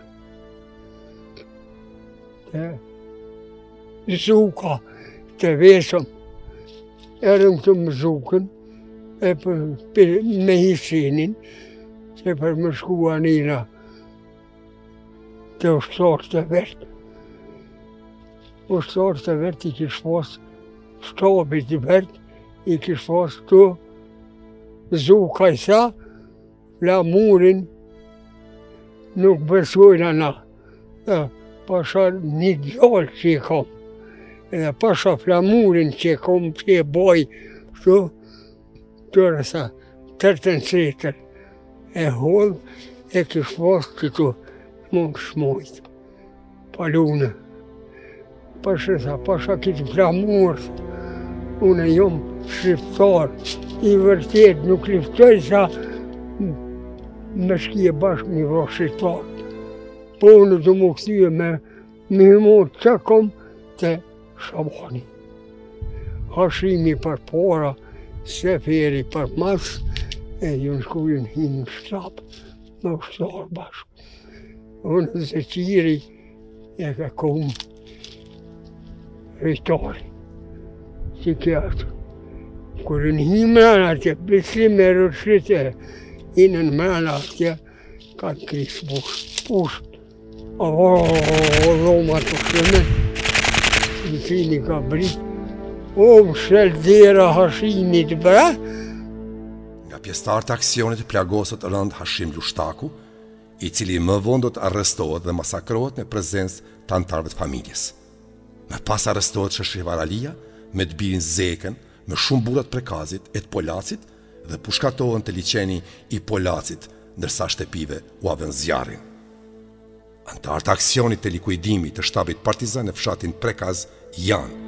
të Zuka të vesëm, erëm të më Zukën, e për, për me Hysenin, se për më shkua njëra të ushtarë të vetë. Ushtarë të vetë i kishë pas, shtabit i vetë, i kishë pas të Zuka i sa, flamurin nuk besojnë ana. Pasha një gjallë që i kom, edhe pasha flamurin që i kom që i baj, shtu, tërë sa tërtën sretër e hodhë, e kishë pas që të mund shmojtë, palune. Pasha sa, pasha këtë flamurë, unë jom shqiptar, i vërtet nuk liftoj sa me shkje bashkë një vërë shqiptar. Po unë të më këthyë me me himot që kom të Shabani. Hashimi për para, Seferi për mas, e ju në shkujnë hinë shtab, me ushtarë bashkë. Unë dhe qiri e ka kom rejtari, që kjatë. Kërë në hinë mërëna atje, beslim e rëshite, hinë në mërëna atje, ka të krisë bushë, pushë. O, dhoma të shëmë, në cini ka britë, o, më sheldera Hashimit bra. Nga pjesëtarët e aksionit plagosët rënd Hashim Lushtaku, i cili më vonë do të arrestohet dhe masakrohet në prezencë të antarëve të familjes. Më pas arrestohet Sheshivar Alia, me të birin Zekën, me shumë burrat prekazit e të Polacit dhe pushkatohen të liçeni i Polacit, ndërsa shtepive u avën zjarrin. Antarët e aksionit të likuidimit të shtabit partizan në fshatin Prekaz janë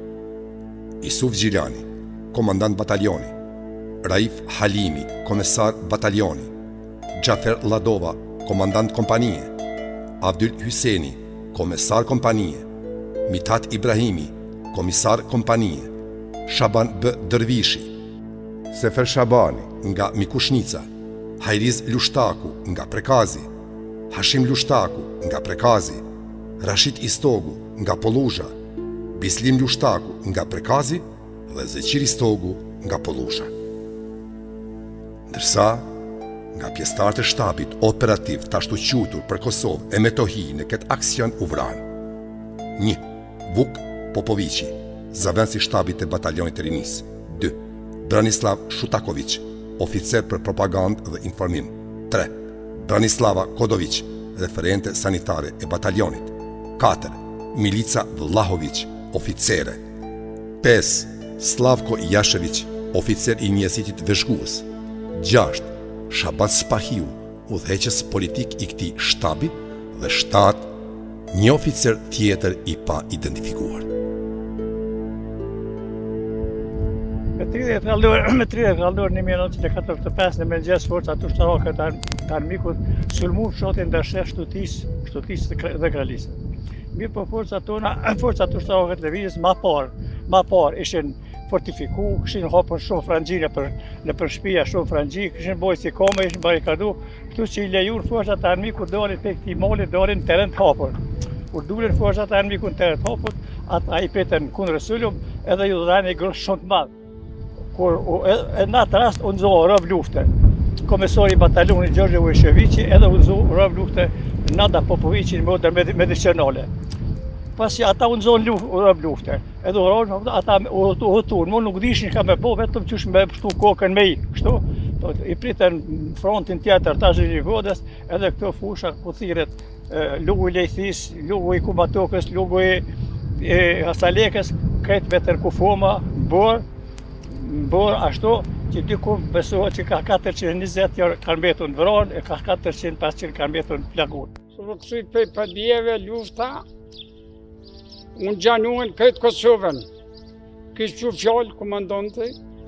Isuf Gjilani, komandant bataljoni, Raif Halimi, komesar bataljoni, Gjafer Ladova, komandant kompanie, Avdyl Hyseni, komesar kompanie, Mithat Ibrahimi, komisar kompanie, Shaban B. Dërvishi, Sefer Shabani nga Mikushnica, Hajriz Lushtaku nga Prekazi, Hashim Lushtaku nga Prekazi, Rashid Istogu nga Poluzha, Bislim Lushtaku nga Prekazi dhe Zeqir Istogu nga Poluzha. Ndërsa, nga pjesëtarët e shtabit operativ të ashtu qutur për Kosovë e Metohi në këtë aksion u vranë. një. Vuk Popovici, zëvendësi i shtabit të batalionit të rinis. dy. Branislav Shutakovic, oficer për propagandë dhe informim. tre. Branislava Kodovic, referente sanitare e batalionit. katër. Milica Vlahovic, oficere. pesë. Slavko Jashevic, oficer i njësitit veshkuës. gjashtë. Shabat Spahiu, udhëheqës politik i këtij shtabi. Dhe shtatë. Një oficer tjetër i pa identifikuar. Me tridhjetë dhjetor një mijë e nëntëqind e katërdhjetë e pesë në mëngjes forcat ushtarake të armikut sulmuan fshatin ndërsa shtutisë, shtutisë dhe kralisë. Mirë po forcat tona, forcat ushtarake të lëvizjes më parë, më parë ishin fortifiku, këshin hapur shumë frangji në për, në për shtëpia, shumë frangji, këshin bojë si kome, ishin barikadu, kështu që i lejur forcat e armikut dalin pe këtij mali, dalin në teren të hapur. Kur dulin forcat e armikut në teren të hapur, ata i petën kundër sulm, edhe ju dhanë një grosh shumë të madh. Kur e në atë rast u nxorë rob lufte. Komesori i batalionit Gjorgje Vujsheviqi edhe u nxorë rob lufte Nada Popoviqi në modër medicinale. Pasi ata u nxorën rob lufte. Edhe u ata u hutuan, mo nuk dishin ka me bo, vetëm qysh me pështu kokën me i, kështu. I pritën frontin tjetër ta Zhirigodës, edhe këto fusha ku thirret lugu i Lejthis, lugu i Kubatokës, lugu i Hasalekës, kretë vetër kufoma, borë, borë ashtu, që diku besohet që ka katërqind e njëzet jarë kanë mbetur në vranë, e ka katërqind e pesëqind kanë mbetur në plagur. Së kësuj për përdjeve lufta, unë gjanuen këtë Kosovën. Kishë që fjallë komandante,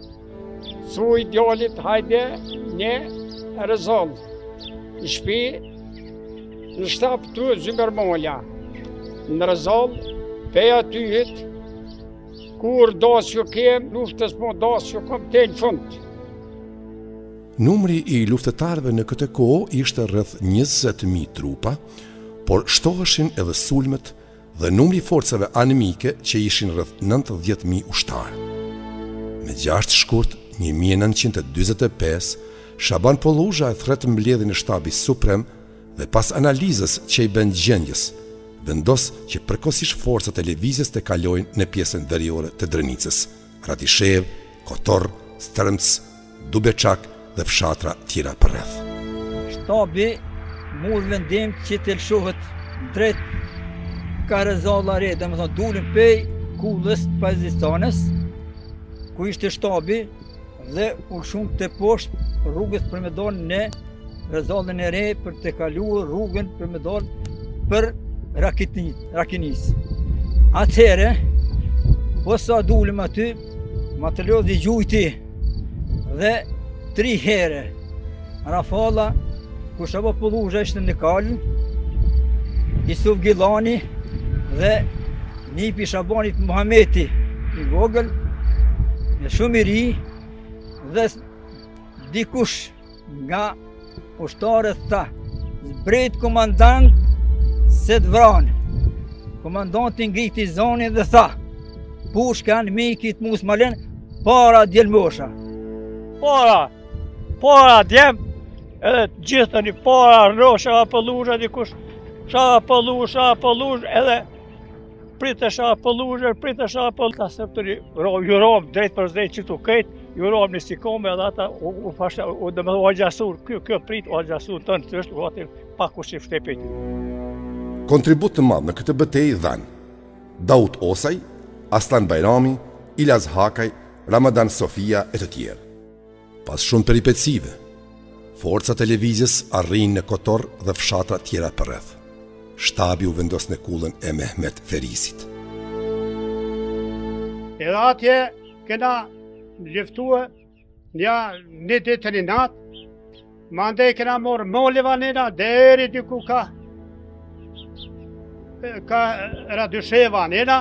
thuj djallit hajde një rezallë. Në shpi, në shtapë të Zymermalja, në rezallë, peja tyhit, kur dasjo kem, luftës po dasjo kom të në fund. Numri i luftetarëve në këtë kohë ishte rreth njëzet mijë trupa, por shtoheshin edhe sulmet dhe numri i forcave anëmike që ishin rreth nëntëdhjetë mijë ushtarë. Me gjashtë shkurt një mijë e nëntëqind e dyzet e pesë, Shaban Polluzha e thret mbledhjen e shtabit suprem dhe pas analizës që i bën gjendjes, vendos që përkohësisht forcat e lëvizjes të kalojnë në pjesën veriore të Drenicës, Radishev, Kotor, Strmc, Dubeçak dhe fshatra tjera përreth. Shtabi mor vendim që të lëshohet drejt Karezalla Re, dhe më thonë dulin pej kullës të Pazistanës, ku ishte shtabi dhe u shumë të poshtë rrugës për me dalë në Rezallën e Re për të kaluar rrugën për me dalë për Rakinis. Atëhere, po sa dullim aty, ma të lodhi gjujti dhe tri here. Rafala, ku Shaba Polluzha ishte në kalën, Isuf Gilani dhe nipi Shabanit Muhameti i vogël, e shumë i ri dhe dikush nga ushtarët tha, zbret komandant se të vranë. Komandantin ngriti zonin dhe tha, pushka në mikit mus malen, para djelmosha. Para, para djem, edhe gjithë një para rro, Shaba Polluzha dikush, Shaba Polluzha, Shaba Polluzha, edhe pritë Shaba Polluzha, pritë Shaba Polluzha, ta septëri, ju rom drejt për drejt që tu kejt, ju rom një sikome edhe ata u fashtë, u dhe me u agjasur, kjo, kjo prit u agjasur të në të është, u atë pak u shifte për ti. Kontribut të madh në këtë betejë dhanë Daud Osaj, Aslan Bajrami, Ilaz Hakaj, Ramadan Sofia e të tjerë. Pas shumë peripecive, forcat e lëvizjes arrin në Kotor dhe fshatra tjera përreth. Shtabi u vendos në kullën e Mehmet Ferisit. Edhe atje kena luftua një një ditë një natë, mandej kena morë Moleva nena, deri diku ka ka Radysheva nena,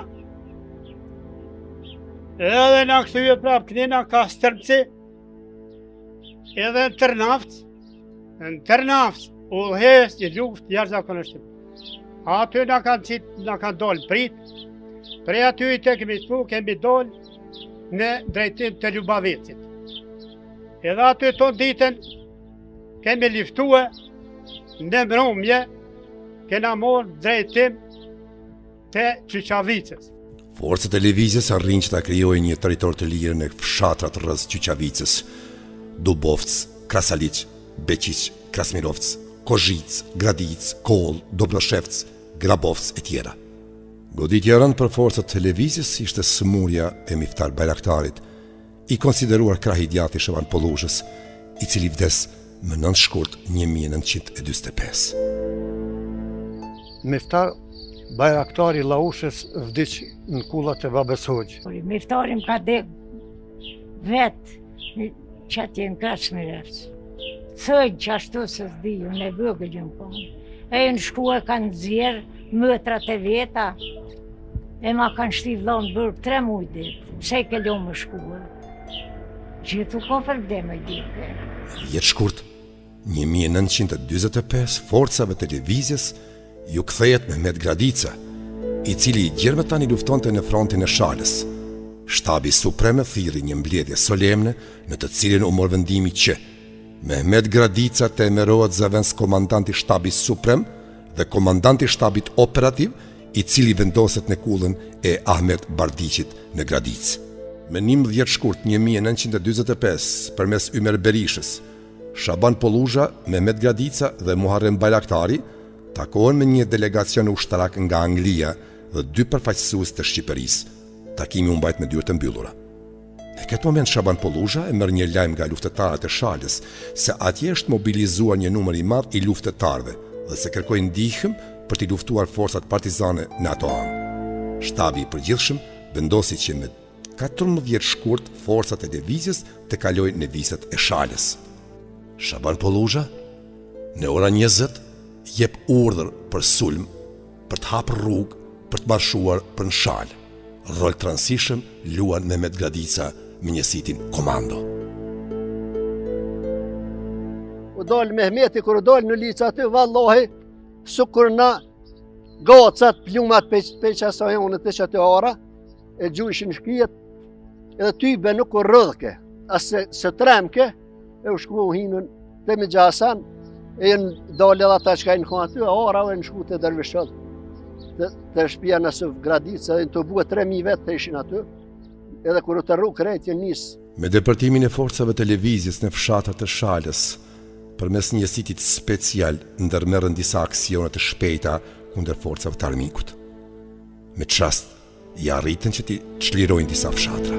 edhe në këthyve prap kënina ka Strmci, edhe në Tërnafc, në Tërnafc, u dhes një luft jashtëzakonisht. Aty në kanë qitë, në kanë dollë prit, prej aty i të kemi spu, kemi dollë në drejtim të Ljubavicit. Edhe aty të ditën, kemi liftue në mbrëmje, kena morë drejtim të Qyqavicës. Forcat e lëvizjes arrin që ta krijojnë një territor të lirë në fshatrat rreth Qyqavicës, Dubovc, Krasaliq, Beqiq, Krasmirovc, Kozhic, Gradic, Koll, Dobroshevc, Grabovc e tjera. Goditja e rëndë për forcat të lëvizjes ishte smurja e Miftar Bajraktarit, i konsideruar krah i djathtë i Shaban Polluzhës, i cili vdes më nëntë shkurt një mijë e nëntëqind e dyzet e pesë. Miftar Bajraktari Laushës vdiq në kullat e babes Hoxh. Miftarim ka dek vetë që atje në Krasmirovc. Thëgjë që ashtu se s'di, unë e vëgëllë në kohë. E në shku e kanë zjerë mëtrat e veta, E ma kanë shti vlonë bërë tre mujtë, se ke lo më shkuë. Gjithu ka probleme gjithë. Vjetë shkurt, një mijë e nëntëqind e dyzet e pesë, forcave televizjes ju kthehet Mehmet Gradica, i cili i gjermëtan i luftonte në frontin e Shalës. Shtabi Suprem e thirri një mbledhje solemne në të cilin u mor vendimi që Mehmet Gradica të emërohet zëvendës komandanti Shtabit Suprem dhe komandanti Shtabit Operativ, i cili vendoset në kullën e Ahmet Bardiqit në Gradicë. Me njëmbëdhjetë shkurt një mijë e nëntëqind e dyzet e pesë, përmes Ymer Berishës, Shaban Poluzha, Mehmet Gradica dhe Muharrem Bajraktari takohen me një delegacion ushtarak nga Anglia dhe dy përfaqësues të Shqipërisë. Takimi u mbajt me dyert e mbyllura. Në këtë moment Shaban Poluzha e merr një lajm nga luftetarët e Shalës se atje është mobilizuar një numër i madh i luftetarëve dhe se kërkoi ndihmë për të luftuar forcat partizane në ato anë. Shtabi i përgjithshëm vendosi që me katërmbëdhjetë shkurt forcat e lëvizjes të kalojnë në vizet e Shalës. Shaban Poluzha në ora njëzet jep urdhër për sulm, për të hapur rrugë, për të marshuar për në Shalë. Rol transishëm luan Mehmet Gradica me njësitin komando. U dalë Mehmeti, kër u dalë në lica aty, vallohi, su kur na gacat, plumat pe qasajonët e që aty ara, e gjujshin shkijet, edhe tybe nuk u rëdhke, asë se tremke, e u shku u hinën të me gjasan, e në dalë edhe ata që ka i në kënë aty, ara e në shku të dërvishëll. Të, të shpia nësë Gradica, dhe në të buë tre mijë vetë të ishin aty, edhe kër u të rru krejtje nisë. Me depërtimin e forcave televizjes në fshatrat e Shalës, përmes një njësitit special ndërmerrën disa aksionet të shpejta kundër forcave të armikut. Me çast, i arritën që ti çlirojnë disa fshatra.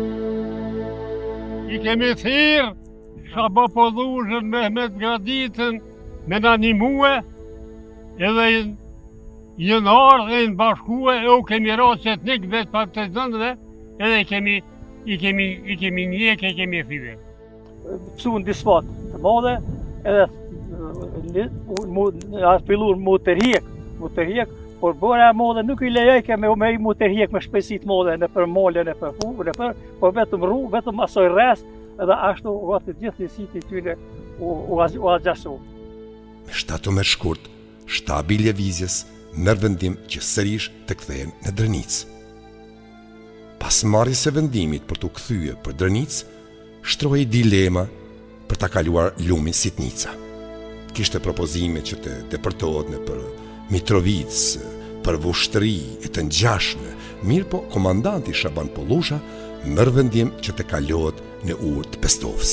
I kemi thirë Shaban Poluzhën, Mehmet Gradicën me në animue edhe jënë ardhë e në bashkue e u kemi rrasë qetnik vetë partizanëve edhe i kemi i kemi i kemi njek e kemi five. Psu në disfat të madhe edhe a fillur mu të rjek, mu të rjek, por bëra e madhe nuk i lejojke me me mu të rjek me shpesit madhe në për male, në për fu, në për, por vetëm ru, vetëm asoj res edhe ashtu u atë gjithë njësit i tyre u, u, u agjasu. Me shtatëmbëdhjetë shkurt, shtabi i lëvizjes merr vendim që sërish të kthehen në Drënicë. Pas marrjes së vendimit për të kthyer për Drënicë, shtrohej dilema për ta kaluar lumin Sitnica. Kishte propozime që të depërtohet në për Mitrovicë, për Vushtri e të ngjashme, mirë po komandanti Shaban Poluzha merr vendim që të kalohet në urë të Pestovës.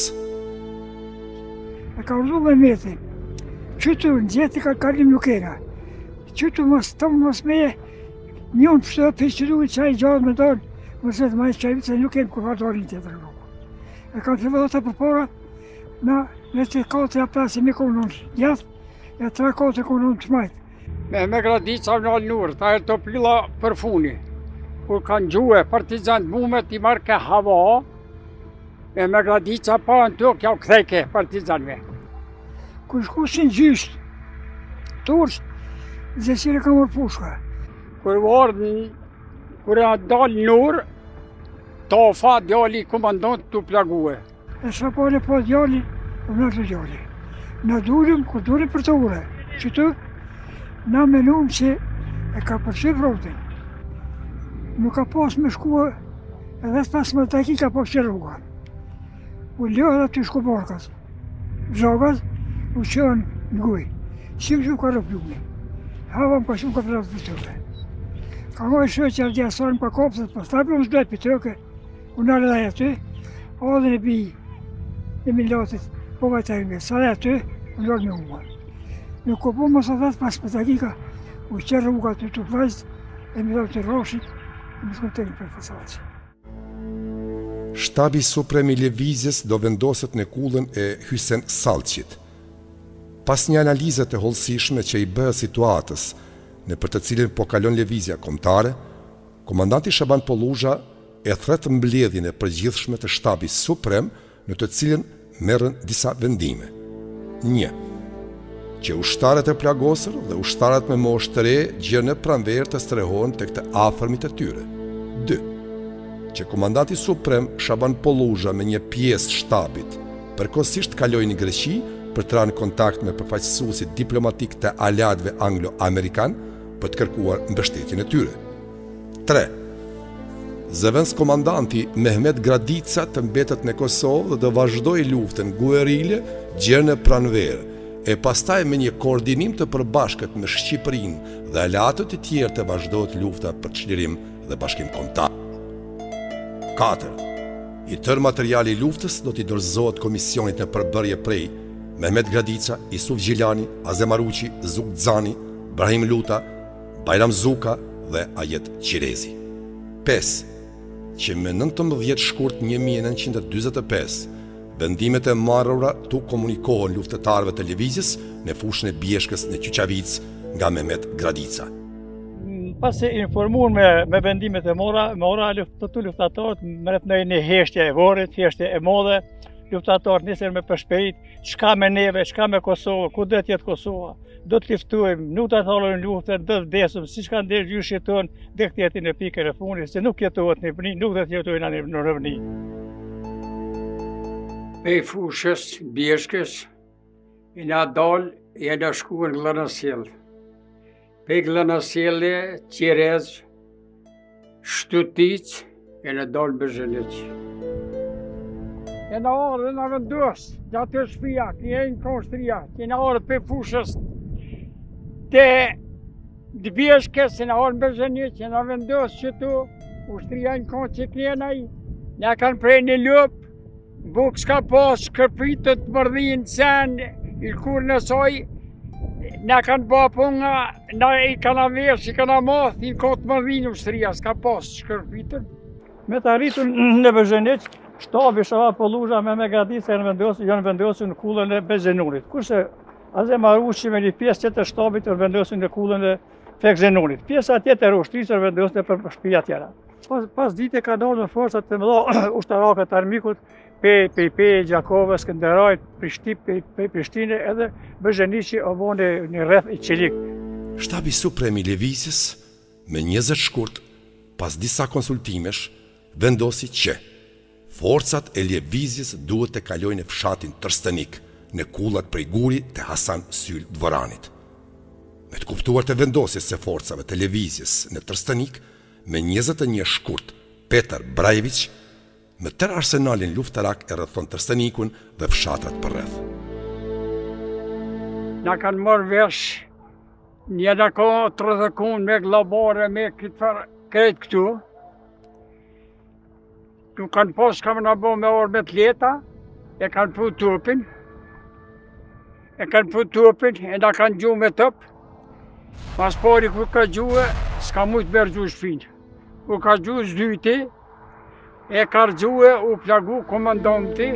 E ka urdu me meti, qytu në gjeti ka kalim nuk era. Qytu mos tomë mos meje, njën pështëve për që duhet qaj gjallë me dalë, mëse të majtë qajvit se nuk e më kërfa dalin të të rrugë. E ka të vëdhët e përpora, na në të kate a plasi me konon gjatë, e tre kate konon të majtë. Me me Gradica në alë nërë, ta e të pila për funi. Kur kanë gjuhe partizant mume t'i marrë ke hava, me me Gradica pa në të kja u kthejke partizanve. Kur shkusin gjysht, tursh, zesire ka mërë pushka. Kur vardën, kur e dalë nërë, ta fa djali komandant të plague. E sa po në po djali, u në të djali. Në durim, kur durim për të ure. Qëtu, na menum që e ka përqy frontin. Nuk ka pas me shkua, edhe pas më taki ka pas që rruga. U ljohë dhe të shku barkat. Zhagat, u qënë në guj. Si më shumë ka rëpjumi. Hava më ka shumë ka pratë për tëve. Ka ngoj shë që ardja sarën pa kopësët, pas ta për më zdojt për tëke, u nërë dhe aty, adhe në bi e milatit, po vajtajme, sa dhe aty, u nërë me umar. Në kopo më sa vetë pas për takika, u qërë rruga të të plajzë, e milatit të roshit, e më shkën të një për fasaqë. Shtabi Suprem i lëvizjes do vendoset në kullën e Hysen Sallçit. Pas një analizët e hollësishme që i bëhet situatës në për të cilin po kalon lëvizja kombëtare, komandanti Shaban Poluzha e thret mbledhjen e përgjithshme të Shtabit Suprem në të cilin merren disa vendime. një. që ushtarët e plagosur dhe ushtarët me moshë të re gjërë në pranverë të strehohen të këtë afërmit e tyre. dy. Që komandanti suprem Shaban Polluzha me një pjesë shtabit përkohësisht kaloi në Greqi për të rënë në kontakt me përfaqësuesit diplomatik të aleatëve anglo-amerikan për të kërkuar mbështetjen e tyre. tre. Zëvendës komandanti Mehmet Gradica të mbetet në Kosovë dhe të vazhdoi luftën guerile gjërë në pranverë, e pastaj me një koordinim të përbashkët me Shqipërinë dhe aleatët e tjerë të vazhdohet lufta për çlirim dhe bashkim kombëtar. katër. I tërë materiali i luftës do t'i dorëzohet komisionit në përbërje prej Mehmet Gradica, Isuf Gjilani, Azem Aruqi, Zuk Dzani, Brahim Luta, Bajram Zuka dhe Ajet Qirezi. pesë. Që me nëntëmbëdhjetë shkurt një mijë e nëntëqind e dyzet e pesë, vendimet e marrura tu komunikohen luftëtarëve të lëvizjes në fushën e Bjeshkës në Qyqavic nga Mehmet Gradica. Pas se informuar me, me vendimet e mora, me ora të tu luftatorët, mërët në një heshtje e vorit, heshtje e modhe, luftatorët nisën me përshperit, çka me neve, çka me Kosovë, ku dhe tjetë Kosova, do të liftuajmë, nuk të thalojnë luftën, do të vdesëm, si shka ndërë gjyshit tonë, dhe këtë jetin e pikër e fundit, se nuk jetohet një rëvni, nuk dhe të jetojnë në rëvni. Pej fushës, Bjeshkës, i nga dalë, i nga shkuën Glënësjell. Pej Glënësjellë, Qirez, Shtutic, e nga dalë Bezheniq. E nga orë dhe nga vendos, gjatë të shpia, ki e në konstria, ki nga orë për fushës të Bjeshkës, e nga orë në Bezheniq, e nga vendos që tu, ushtria në konë që kjenaj, nga kanë prej një lupë, buk s'ka pas shkërpitët të mërdhin sen, i kur nësoj, nga kanë bapu nga, nga i kanë avesh, i kanë amath, i kotë mërdhin ushtria, s'ka pas shkërpitët. Me të arritun në Bezheniq, shtabi Shaban Polluzha me me Gradica janë vendosur në kullën e Bezhenunit. Kurse Azem Aruqi me një pjesë tjetër shtabit janë vendosur në kullën e Fekzenunit. Pjesa tjetër e ushtrisë janë vendosur për shtëpia tjera. Pas, pas dite ka dalë me forcat të mëdha ushtarake të armikut, pe pe pe Gjakovës, Skënderajt, Prishtip, pe pe Prishtine, edhe Bezheniqi o bone një rreth i qelik. Shtabi suprem i lëvizjes me njëzet shkurt, pas disa konsultimesh, vendosi që forcat e lëvizjes duhet të kalojnë në fshatin Trstenik, në kullat prej Guri të Hasan Syl Dvoranit. Me të kuptuar të vendosjes se forcave të lëvizjes në Trstenik, me njëzet e një shkurt, Petar Brajevic, me tërë arsenalin luftarak e rrethon Trstenikun dhe fshatrat për rreth. Na kanë marrë vesh një në ka të rëdhëkun me glabare, me këtë kretë këtu. Nuk kanë pas kam në bo me orë me të leta, e kanë pu tupin, e kanë pu tupin, e na kanë gju me tëp. Mas pari ku ka gjuë, s'ka mujtë me rgju shpinë. Ku ka gju zdyti, e ka rgjuë u plagu komandanti.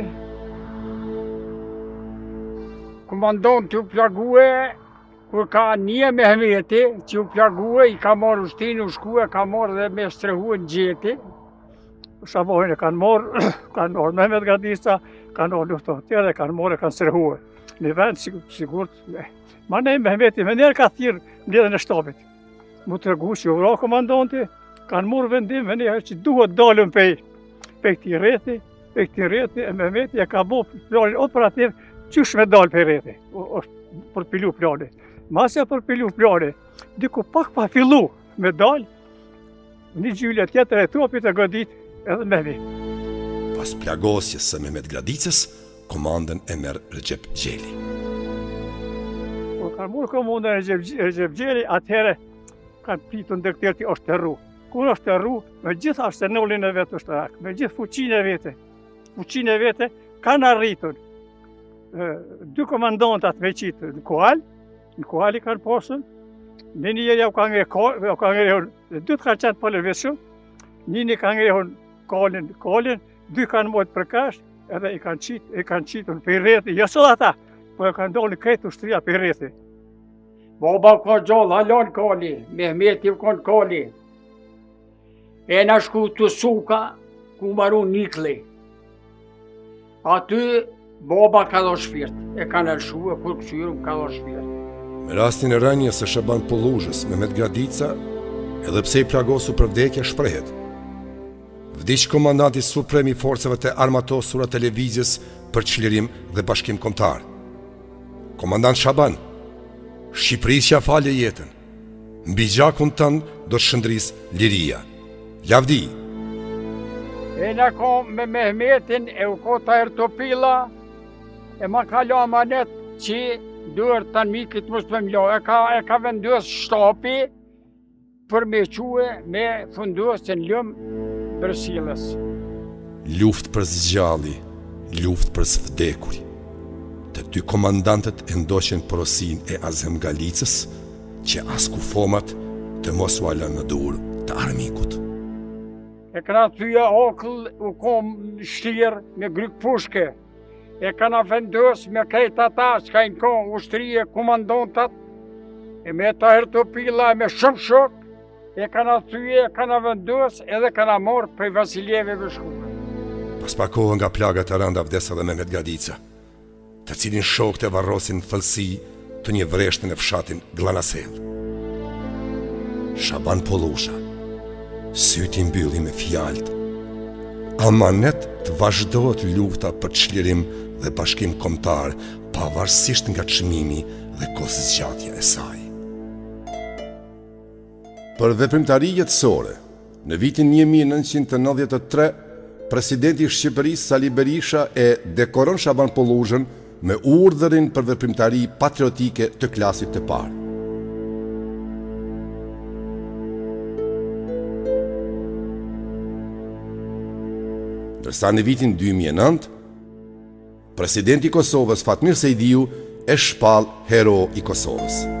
Komandanti u plague, kur ka një Mehmeti, që u plague, i ka marrë ushtinë, u shkue, ka marrë dhe me strehu në gjeti. Shabohin e kanë morë, kanë morë Mehmet Gradica, kanë morë luftohet tjere, kanë morë e kanë strehu. Në vend, sigurt, ma ne Mehmeti, me njerë ka thirë mbledhjen e shtabit. Mu të regu që u vra komandanti, kanë morë vendim, me njerë që duhet dalën pej, pej këti rrethi, pej këti rrethi, e Mehmeti e ka bo planin operativ, qysh me dalë për rrethi, është për pilu plani. Masja për pilu plani, diku pak pa fillu me dalë, një gjyllje tjetër e topit e godit edhe me vi. Pas plagosjes së Mehmet Gradicës, komandën e merr Recep Gjeli. Kur kanë morë komandën e Recep Gjeli, atëhere kanë pritur ndërtërti është të rru. Kur është të rru, me gjithë arsenalin e vetë ushtarak, me gjithë fuqinë e vete, fuqinë e vete, kanë arritur dy komandantat me qitë në Koal, në Koal i kanë pasën, një njëri u ka ngrehur, dy të kanë qenë palëveshëm, një një ka ngrehur Kalin, Kalin, dy kanë mojtë për kash, edhe i kanë qitë, i kanë qitur për rreti, jo sot ata, po e kanë doli krejtë ushtria për rreti. Baba ka gjallë, halon Kali, Mehmeti u kanë Kali. E në shku të Suka, ku maru Nikli. Aty, baba ka do shpirt, e ka në lëshu, e kur kësyrëm ka do shpirt. Me rastin e rënjes së Shaban Polluzhës, Mehmet Gradica, edhe pse i plagosu për vdekje shprehet. Vdiq komandanti suprem i forcave të armatosura të lëvizjes për çlirim dhe bashkim kombëtar. Komandant Shaban, Shqipërisja falje jetën. Mbi gjakun tënd do të shëndris liria. Lavdi. E në kom me Mehmetin e u kota Ertopila, e ma ka la amanet që duher të në mikit mos për mlo. E ka, e ka vendos shtapi për me quë me fundusin lëmë Bërësilës. Luft për zgjalli, luft për svdekur. Të dy komandantët e ndoqen porosin e Azem Galicës, që as kufomat të mos u alën në dur të armikut. E këna thyja okull u kom shtirë me gryk pushke. E këna vendos me krejt ata që ka në kom ushtrije komandantat, e me ta Ertopila me shumë shok, e këna thyje, e këna vendos edhe këna morë prej Vasiljeve Vëshkuve. Pas pakohën nga plagat e rënda vdes edhe Mehmet Gradica, të cilin shokët e varrosin thellësi të një vreshtë në fshatin Glanasell. Shaban Polluzha, syti mbylli me fjalët. Amanet të vazhdohet lufta për çlirim dhe bashkim kombëtar, pavarësisht nga çmimi dhe kohëzgjatja e saj. Për veprimtari jetësore, në vitin një mijë e nëntëqind e nëntëdhjetë e tre, presidenti i Shqipërisë Sali Berisha e dekoron Shaban Polluzhën me urdhërin për veprimtari patriotike të klasit të parë. Ndërsa në vitin dy mijë e nëntë, presidenti i Kosovës Fatmir Sejdiu e shpall hero i Kosovës.